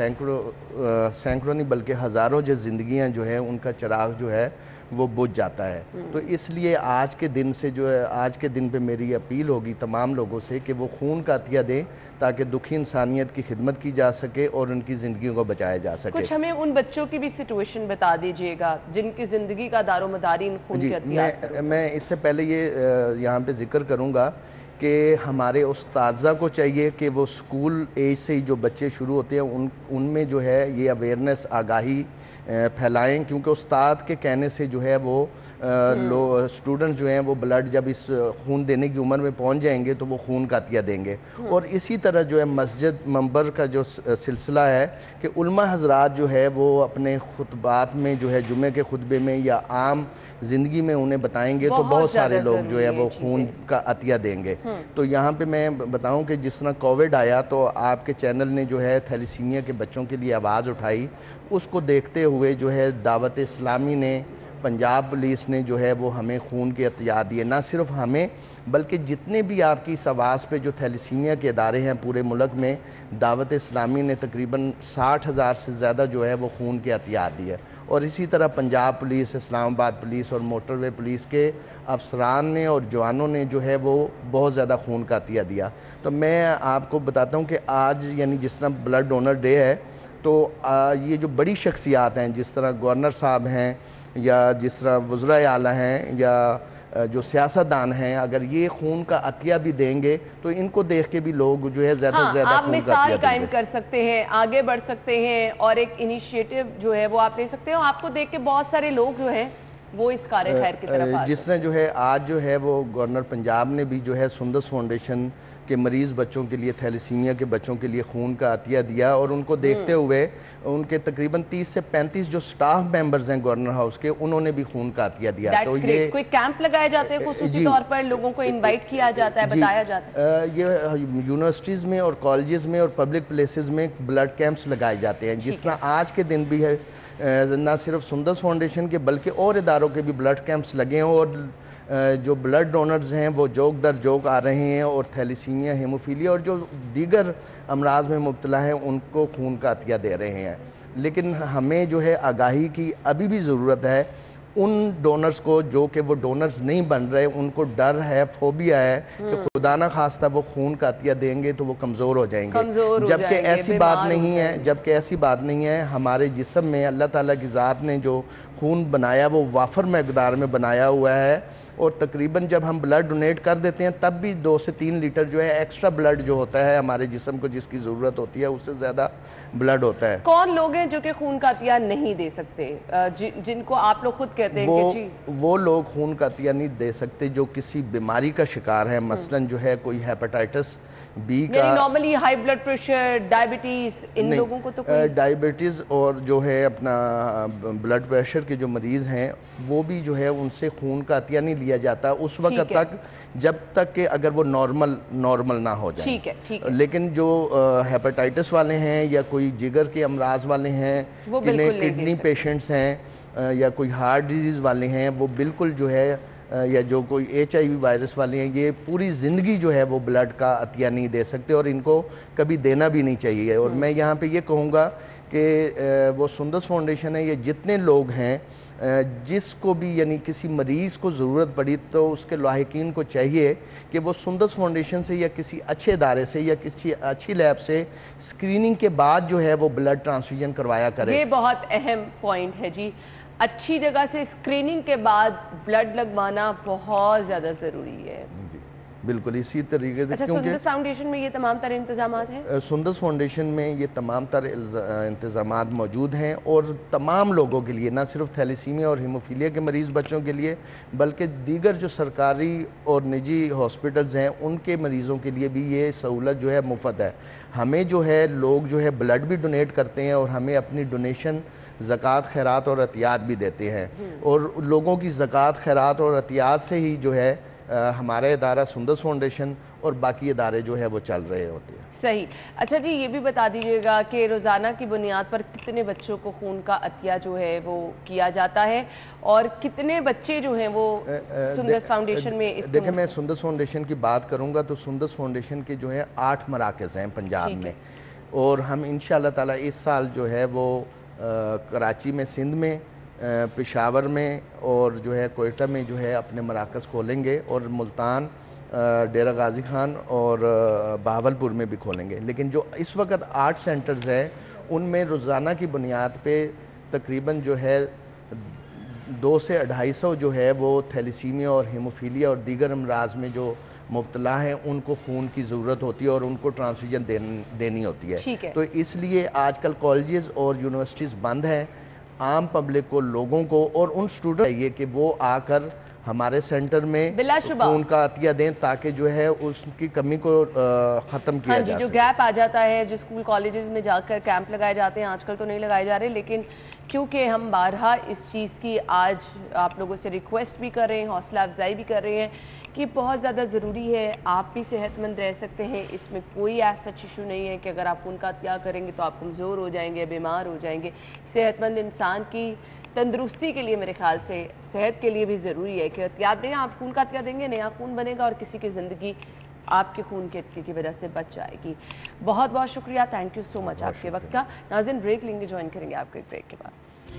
सैकड़ों नहीं बल्कि हज़ारों जो ज़िंदगियां जो है उनका चिराग जो है वो बुझ जाता है। तो इसलिए आज के दिन से जो है आज के दिन पे मेरी अपील होगी तमाम लोगों से कि वो खून का अतिया दें ताकि दुखी इंसानियत की खिदमत की जा सके और उनकी ज़िंदगियों को बचाया जा सके। कुछ हमें उन बच्चों की भी सिचुएशन बता दीजिएगा जिनकी ज़िंदगी का दारोमदारी इन खून के अतिया। मैं इससे पहले ये यहाँ पे जिक्र करूँगा कि हमारे उस्ताज़ा को चाहिए कि वो स्कूल एज से ही जो बच्चे शुरू होते हैं उनमें जो है ये अवेयरनेस आगाही फैलाएं, क्योंकि उस्ताद के कहने से जो है वो स्टूडेंट्स जो हैं वो ब्लड जब इस खून देने की उम्र में पहुंच जाएंगे तो वो खून का अतिया देंगे। और इसी तरह जो है मस्जिद मंबर का जो सिलसिला है कि उलमा हजरात जो है वो अपने खुतबात में जो है जुमे के खुतबे में या आम ज़िंदगी में उन्हें बताएंगे तो बहुत सारे लोग जो है वो खून का अतिया देंगे। तो यहाँ पे मैं बताऊँ कि जिस तरह कोविड आया तो आपके चैनल ने जो है थैलीसीमिया के बच्चों के लिए आवाज़ उठाई, उसको देखते हुए जो है दावत इस्लामी ने, पंजाब पुलिस ने जो है वो हमें खून के अतिया दिए। ना सिर्फ हमें बल्कि जितने भी आपकी इस आवाज़ पे जो थैलीसीमिया के इदारे हैं पूरे मुल्क में, दावत इस्लामी ने तकरीबन 60,000 से ज़्यादा जो है वो खून के अतिया दिए। और इसी तरह पंजाब पुलिस, इस्लामाबाद पुलिस और मोटरवे पुलिस के अफसरान ने और जवानों ने जो है वो बहुत ज़्यादा खून का अतिया दिया। तो मैं आपको बताता हूँ कि आज यानी जिस तरह ब्लड डोनर डे है तो ये जो बड़ी शख्सियात हैं जिस तरह गवर्नर साहब हैं या जिस तरह वज़राए आला हैं या जो सियासतदान हैं, अगर ये खून का अतिया भी देंगे तो इनको देख के भी लोग जो है ज़्यादा से ज़्यादा खून का अतिया कायम कर सकते हैं, आगे बढ़ सकते हैं और एक इनिशिएटिव जो है वो आप ले सकते हो। आपको देख के बहुत सारे लोग जो हैं वो इस कार्य खैर की तरफ आ जिस तरह जो है आज जो है वो गवर्नर पंजाब ने भी जो है सुंदस फाउंडेशन के मरीज़ बच्चों के लिए, थैलीसीमिया के बच्चों के लिए खून का अतिया दिया और उनको देखते हुए उनके तकरीबन 30 से 35 जो स्टाफ मेंबर्स हैं गवर्नर हाउस के, उन्होंने भी खून का अतिया दिया। तो ये कोई कैंप लगाए जाते हैं खुसूसी तौर पर, लोगों को इनवाइट किया जाता है, बताया जाता है? ये यूनिवर्सिटीज़ में और कॉलेजेस में और पब्लिक प्लेसेस में ब्लड कैंप्स लगाए जाते हैं। जिस तरह आज के दिन भी है ना सिर्फ सुंदस फाउंडेशन के बल्कि और इदारों के भी ब्लड कैंप्स लगे हैं और जो ब्लड डोनर्स हैं वो जोक दर जोक आ रहे हैं और थैलीसीमिया, हेमोफीलिया और जो दीगर अमराज में मुब्तला हैं उनको खून का अतिया दे रहे हैं। लेकिन हमें जो है आगाही की अभी भी ज़रूरत है उन डोनर्स को जो कि वो डोनर्स नहीं बन रहे, उनको डर है, फोबिया है कि खुदा ना खास्ता वो खून का अतिया देंगे तो वो कमज़ोर हो जाएंगे, जबकि ऐसी बात नहीं है। जबकि ऐसी बात नहीं है। हमारे जिस्म में अल्लाह ताला की ज़ात ने जो खून बनाया वो वाफर मकदार में बनाया हुआ है और तकरीबन जब हम ब्लड डोनेट कर देते हैं तब भी 2 से 3 लीटर जो है एक्स्ट्रा ब्लड जो होता है हमारे जिस्म को जिसकी ज़रूरत होती है उससे ज़्यादा ब्लड होता है। कौन लोग हैं जो कि खून का अतिया नहीं दे सकते, जिनको आप लोग खुद कहते हैं कि जी वो लोग खून का अतिया नहीं दे सकते जो किसी बीमारी का शिकार है, मसलन जो है कोई हेपेटाइटिस बी का, normally high blood pressure, diabetes, इन लोगों को तो डायबिटीज़ और जो है अपना ब्लड प्रेशर के जो मरीज़ हैं वो भी जो है उनसे खून का अतिया नहीं लिया जाता उस वक्त तक जब तक कि अगर वो नॉर्मल ना हो जाए। ठीक है। लेकिन जो हेपेटाइटिस वाले हैं या कोई जिगर के अमराज वाले हैं, किडनी पेशेंट्स हैं या कोई हार्ट डिजीज़ वाले हैं, वो बिल्कुल जो है या जो कोई HIV वायरस वाले हैं, ये पूरी ज़िंदगी जो है वो ब्लड का अतिया नहीं दे सकते और इनको कभी देना भी नहीं चाहिए। और मैं यहाँ पे ये कहूँगा कि वो सुंदस फाउंडेशन है, ये जितने लोग हैं जिसको भी यानी किसी मरीज़ को ज़रूरत पड़ी तो उसके लाहिकीन को चाहिए कि वो सुंदस फाउंडेशन से या किसी अच्छे इदारे से या किसी अच्छी लैब से स्क्रीनिंग के बाद जो है वो ब्लड ट्रांसफ्यूजन करवाया करे। ये बहुत अहम पॉइंट है जी, अच्छी जगह से स्क्रीनिंग के बाद ब्लड लगवाना बहुत ज़्यादा ज़रूरी है। बिल्कुल इसी तरीके से। अच्छा, सुंदस फाउंडेशन में ये तमाम तरह इंतजाम हैं? सुंदस फाउंडेशन में ये तमाम तरह इंतजाम मौजूद हैं और तमाम लोगों के लिए, ना सिर्फ थैलेसीमिया और हीमोफीलिया के मरीज़ बच्चों के लिए बल्कि दीगर जो सरकारी और निजी हॉस्पिटल्स हैं उनके मरीज़ों के लिए भी ये सहूलत जो है मुफ्त है। हमें जो है लोग जो है ब्लड भी डोनेट करते हैं और हमें अपनी डोनेशन ज़कात खैरात और अतियात भी देते हैं और लोगों की ज़कात खैरात और अतियात से ही जो है हमारा इदारा सुंदस फाउंडेशन और बाकी इदारे जो है वो चल रहे होते हैं। सही। अच्छा जी, ये भी बता दीजिएगा कि रोज़ाना की बुनियाद पर कितने बच्चों को खून का अतिया जो है वो किया जाता है और कितने बच्चे जो हैं वो सुंदस फाउंडेशन में? देखिए, मैं सुंदस फाउंडेशन की बात करूँगा तो सुंदस फाउंडेशन के जो है 8 मराकज़ हैं पंजाब में और हम इंशाअल्लाह ताला इस साल जो है वो कराची में, सिंध में, पेशावर में और जो है कोयटा में जो है अपने मराकज़ खोलेंगे और मुल्तान, डेरा गाजी खान और बहावलपुर में भी खोलेंगे। लेकिन जो इस वक्त 8 सेंटर्स हैं उनमें रोज़ाना की बुनियाद पे तकरीबन जो है 200 से 250 जो है वो थैलेसीमिया और हीमोफीलिया और दीगर अमराज में जो मुब्तला हैं उनको खून की ज़रूरत होती है और उनको ट्रांसफ्यूजन देनी होती है। तो इसलिए आजकल कॉलेजेस और यूनिवर्सिटीज़ बंद हैं। आम पब्लिक को, लोगों को और उन स्टूडेंट चाहिए कि वो आकर हमारे सेंटर में खून का अतिया दें ताकि जो है उसकी कमी को ख़त्म किया जा सके। जो गैप आ जाता है, जो स्कूल कॉलेजेस में जाकर कैंप लगाए जाते हैं, आजकल तो नहीं लगाए जा रहे, लेकिन क्योंकि हम बारहा इस चीज़ की आज आप लोगों से रिक्वेस्ट भी कर रहे हैं, हौसला अफजाई भी कर रहे हैं कि बहुत ज़्यादा ज़रूरी है, आप भी सेहतमंद रह सकते हैं, इसमें कोई ऐसा इशू नहीं है कि अगर आप खून का अतिया करेंगे तो आप कमज़ोर हो जाएंगे, बीमार हो जाएंगे। सेहतमंद इंसान की तंदुरुस्ती के लिए मेरे ख्याल से सेहत के लिए भी ज़रूरी है कि एहतियात दें। आप खून का अतिया देंगे, नया खून बनेगा और किसी की ज़िंदगी आपके खून के अतिये की वजह से बच जाएगी। बहुत बहुत शुक्रिया, थैंक यू सो मच आपके वक्त का। नाज़रीन, ब्रेक लेंगे, ज्वाइन करेंगे आपको एक ब्रेक के बाद।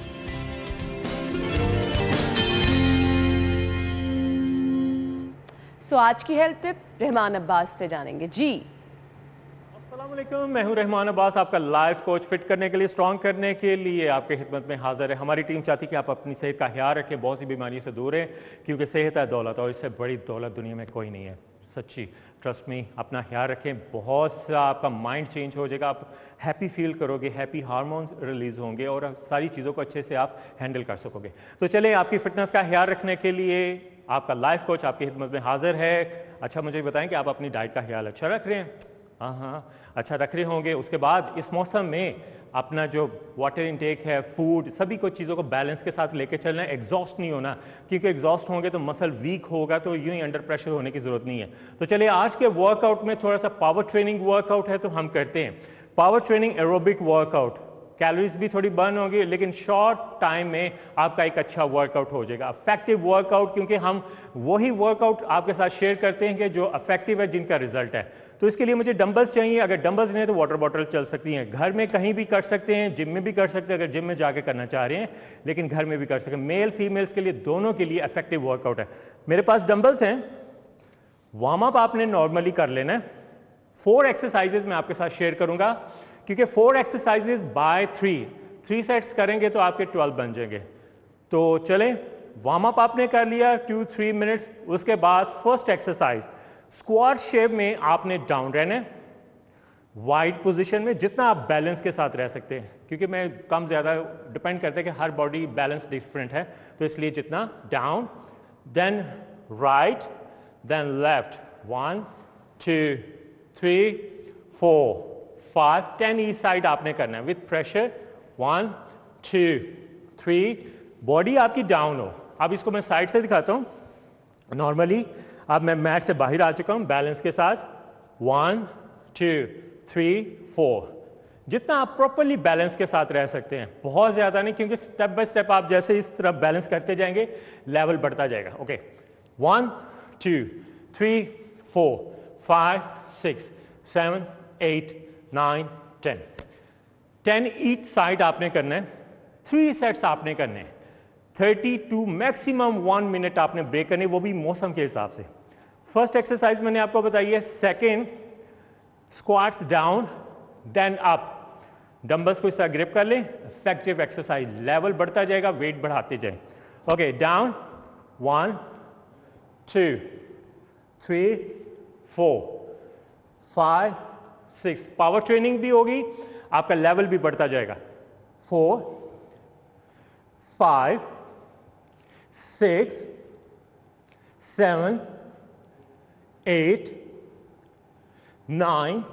तो आज की हेल्थ टिप रहमान अब्बास से जानेंगे। जी अस्सलामुअलैकुम, मैं हूं रहमान अब्बास, आपका लाइफ कोच। फिट करने के लिए, स्ट्रॉन्ग करने के लिए आपके खिदमत में हाजिर है। हमारी टीम चाहती है कि आप अपनी सेहत का ख्याल रखें, बहुत सी बीमारियों से दूर रहें, क्योंकि सेहत है दौलत और इससे बड़ी दौलत दुनिया में कोई नहीं है। सच्ची, ट्रस्ट मी, अपना ख्याल रखें। बहुत सा आपका माइंड चेंज हो जाएगा, आप हैप्पी फील करोगे, हैप्पी हार्मोन्स रिलीज़ होंगे और सारी चीज़ों को अच्छे से आप हैंडल कर सकोगे। तो चलें, आपकी फ़िटनेस का ख्याल रखने के लिए आपका लाइफ कोच आपकी खिदमत में हाजिर है। अच्छा, मुझे बताएं कि आप अपनी डाइट का ख्याल अच्छा रख रहे हैं? हाँ, अच्छा रख रहे होंगे। उसके बाद इस मौसम में अपना जो वाटर इनटेक है, फूड, सभी कुछ चीज़ों को बैलेंस के साथ लेके चलना है। एग्जॉस्ट नहीं होना, क्योंकि एग्जॉस्ट होंगे तो मसल वीक होगा, तो यूं ही अंडर प्रेशर होने की ज़रूरत नहीं है। तो चलिए, आज के वर्कआउट में थोड़ा सा पावर ट्रेनिंग वर्कआउट है तो हम करते हैं power training aerobic workout. Calories भी थोड़ी बर्न होगी, लेकिन शॉर्ट टाइम में आपका एक अच्छा वर्कआउट हो जाएगा, इफेक्टिव वर्कआउट, क्योंकि हम वही वर्कआउट आपके साथ शेयर करते हैं कि जो इफेक्टिव है, जिनका रिजल्ट है। तो इसके लिए मुझे डंबल्स चाहिए। अगर डंबल्स नहीं तो वाटर बॉटल चल सकती हैं। घर में कहीं भी कर सकते हैं, जिम में भी कर सकते हैं अगर जिम में जाके करना चाह रहे हैं, लेकिन घर में भी कर सकते हैं। मेल फीमेल्स के लिए, दोनों के लिए इफेक्टिव वर्कआउट है। मेरे पास डंबल्स हैं। वार्म अप आपने नॉर्मली कर लेना है। 4 एक्सरसाइजेज मैं आपके साथ शेयर करूंगा, क्योंकि 4 एक्सरसाइजेज बाय 3 सेट्स करेंगे तो आपके 12 बन जाएंगे। तो चलें, वार्म अप आपने कर लिया 2-3 मिनट्स। उसके बाद फर्स्ट एक्सरसाइज स्क्वाट शेप में आपने डाउन रहना है, वाइड पोजीशन में, जितना आप बैलेंस के साथ रह सकते हैं, क्योंकि मैं कम ज़्यादा डिपेंड करते हैं कि हर बॉडी बैलेंस डिफरेंट है, तो इसलिए जितना down, then right, then left, 1 2 3 4 5 10 each side आपने करना है विथ प्रेशर। 1 2 3, बॉडी आपकी डाउन हो। अब इसको मैं साइड से दिखाता हूँ। नॉर्मली अब मैं मैट से बाहर आ चुका हूँ बैलेंस के साथ। 1 2 3 4, जितना आप प्रॉपरली बैलेंस के साथ रह सकते हैं, बहुत ज़्यादा नहीं, क्योंकि स्टेप बाय स्टेप आप जैसे इस तरफ बैलेंस करते जाएंगे लेवल बढ़ता जाएगा। ओके, 1 2 3 4 5 6 7 8 9 10 ईच साइड आपने करना है। 3 सेट्स आपने करने हैं। 30 टू मैक्सिमम 1 मिनट आपने ब्रेक करनी, वो भी मौसम के हिसाब से। फर्स्ट एक्सरसाइज मैंने आपको बताई है। Second, squats down then up, dumbbells को इस तरह ग्रिप कर लें, इफेक्टिव एक्सरसाइज, लेवल बढ़ता जाएगा, वेट बढ़ाते जाएं। ओके, डाउन 1 2 3 4 5 6, पावर ट्रेनिंग भी होगी, आपका लेवल भी बढ़ता जाएगा। 4 5 6 7 8 9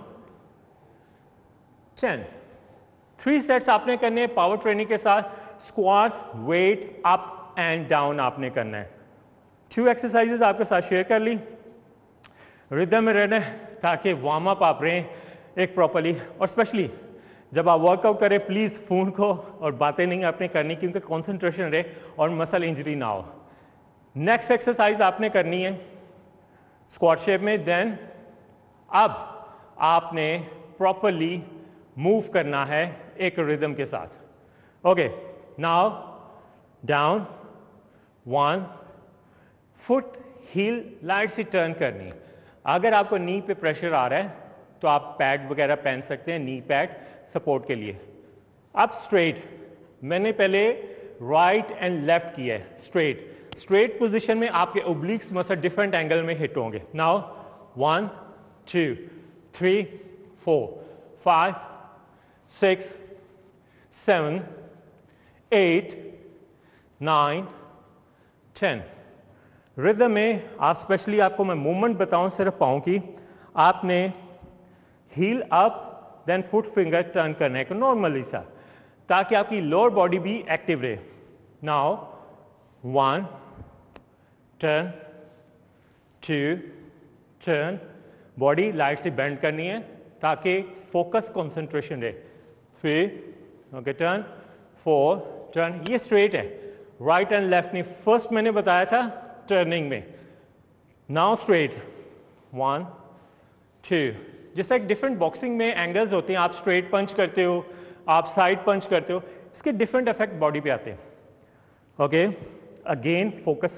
10, 3 सेट्स आपने करने हैं पावर ट्रेनिंग के साथ। Squats, weight up and down आपने करना है। 2 एक्सरसाइजेज आपके साथ शेयर कर ली, रिदम में रहना है ताकि वार्म अप आप रहें एक प्रॉपर्ली। और स्पेशली जब आप वर्कआउट करें प्लीज़ फ़ोन को और बातें नहीं आपने करनी, क्योंकि कंसंट्रेशन रहे और मसल इंजरी ना हो। नेक्स्ट एक्सरसाइज आपने करनी है स्क्वाट शेप में। देन अब आपने प्रॉपर्ली मूव करना है एक रिदम के साथ। Okay, now down 1, foot heel light से टर्न करनी। अगर आपको नी पे प्रेशर आ रहा है तो आप पैड वगैरह पहन सकते हैं, नी पैड सपोर्ट के लिए। अब स्ट्रेट, मैंने पहले राइट एंड लेफ्ट किया है। स्ट्रेट पोजीशन में आपके ओब्लिक्स मसल डिफरेंट एंगल में हिट होंगे। नाउ 1 2 3 4 5 6 7 8 9 10। रिदम में आप स्पेशली आपको मैं मूवमेंट बताऊं सिर्फ पाँव की, आपने heel up then foot finger turn करना है नॉर्मली सा, ताकि आपकी लोअर बॉडी भी एक्टिव रहे। Now 1 turn 2 turn, body light से बेंड करनी है ताकि फोकस कंसंट्रेशन रहे। 3 ओके टर्न 4 टर्न, ये स्ट्रेट है, राइट एंड लेफ्ट नहीं। फर्स्ट मैंने बताया था टर्निंग में। नाउ स्ट्रेट 1 2, जैसा एक डिफरेंट बॉक्सिंग में एंगल्स होते हैं, आप स्ट्रेट पंच करते हो, आप साइड पंच करते हो, इसके डिफरेंट इफेक्ट बॉडी पे आते हैं। Okay, again focus,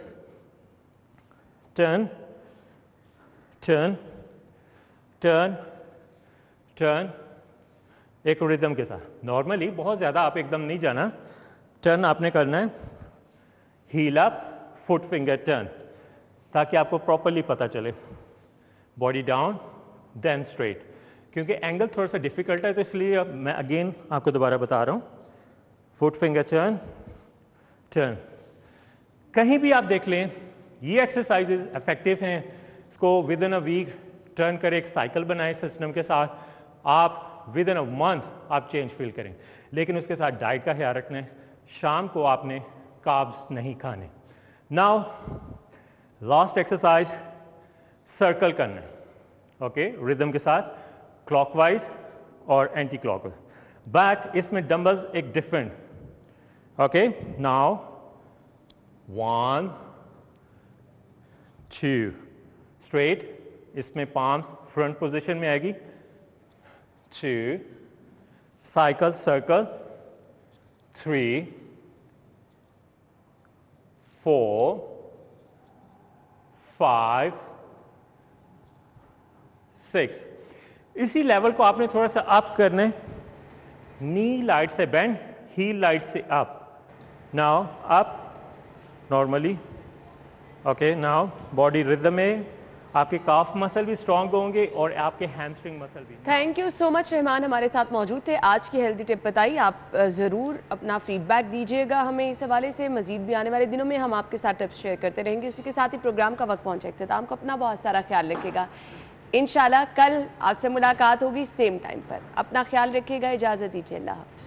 turn turn turn turn, एक रिदम के साथ। नॉर्मली बहुत ज़्यादा आप एकदम नहीं जाना, टर्न आपने करना है, heel up foot finger turn, ताकि आपको प्रॉपरली पता चले। बॉडी डाउन देन स्ट्रेट, क्योंकि एंगल थोड़ा सा डिफिकल्ट है तो इसलिए मैं अगेन आपको दोबारा बता रहा हूँ। फुट फिंगर टर्न टर्न, कहीं भी आप देख लें ये एक्सरसाइजेज इफेक्टिव हैं। इसको within a week turn करें, एक साइकिल बनाएं सिस्टम के साथ, आप विद इन अ मंथ आप चेंज फील करें। लेकिन उसके साथ डाइट का ख्याल रखना है, शाम को आपने कार्ब्स नहीं खाने। नाउ लास्ट एक्सरसाइज, सर्कल करना है। ओके, रिदम के साथ क्लॉकवाइज और एंटी क्लॉकवाइज, बट इसमें डंबल्स एक डिफरेंट। ओके, नाउ 1 2 स्ट्रेट, इसमें पाम्स फ्रंट पोजीशन में आएगी। 2 साइकिल सर्कल, 3 4 5 6। इसी लेवल को आपने थोड़ा सा अप करना है, नी लाइट से बेंड, हील लाइट से up. Now up normally. Okay, now body rhythm में आपके काफ मसल भी स्ट्रांग होंगे और आपके हैमस्ट्रिंग मसल भी। Thank you so much Rahman, हमारे साथ मौजूद थे। आज की हेल्दी टिप बताई, आप ज़रूर अपना फीडबैक दीजिएगा हमें इस हवाले से। मजीद भी आने वाले दिनों में हम आपके साथ टिप्स शेयर करते रहेंगे। इसी के साथ ही प्रोग्राम का वक्त पहुँचा इख्तिताम को, अपना बहुत सारा ख्याल रखिएगा। इंशाल्लाह कल आपसे मुलाकात होगी सेम टाइम पर। अपना ख्याल रखिएगा, इजाज़त दीजिए, अल्लाह हाफ़िज़।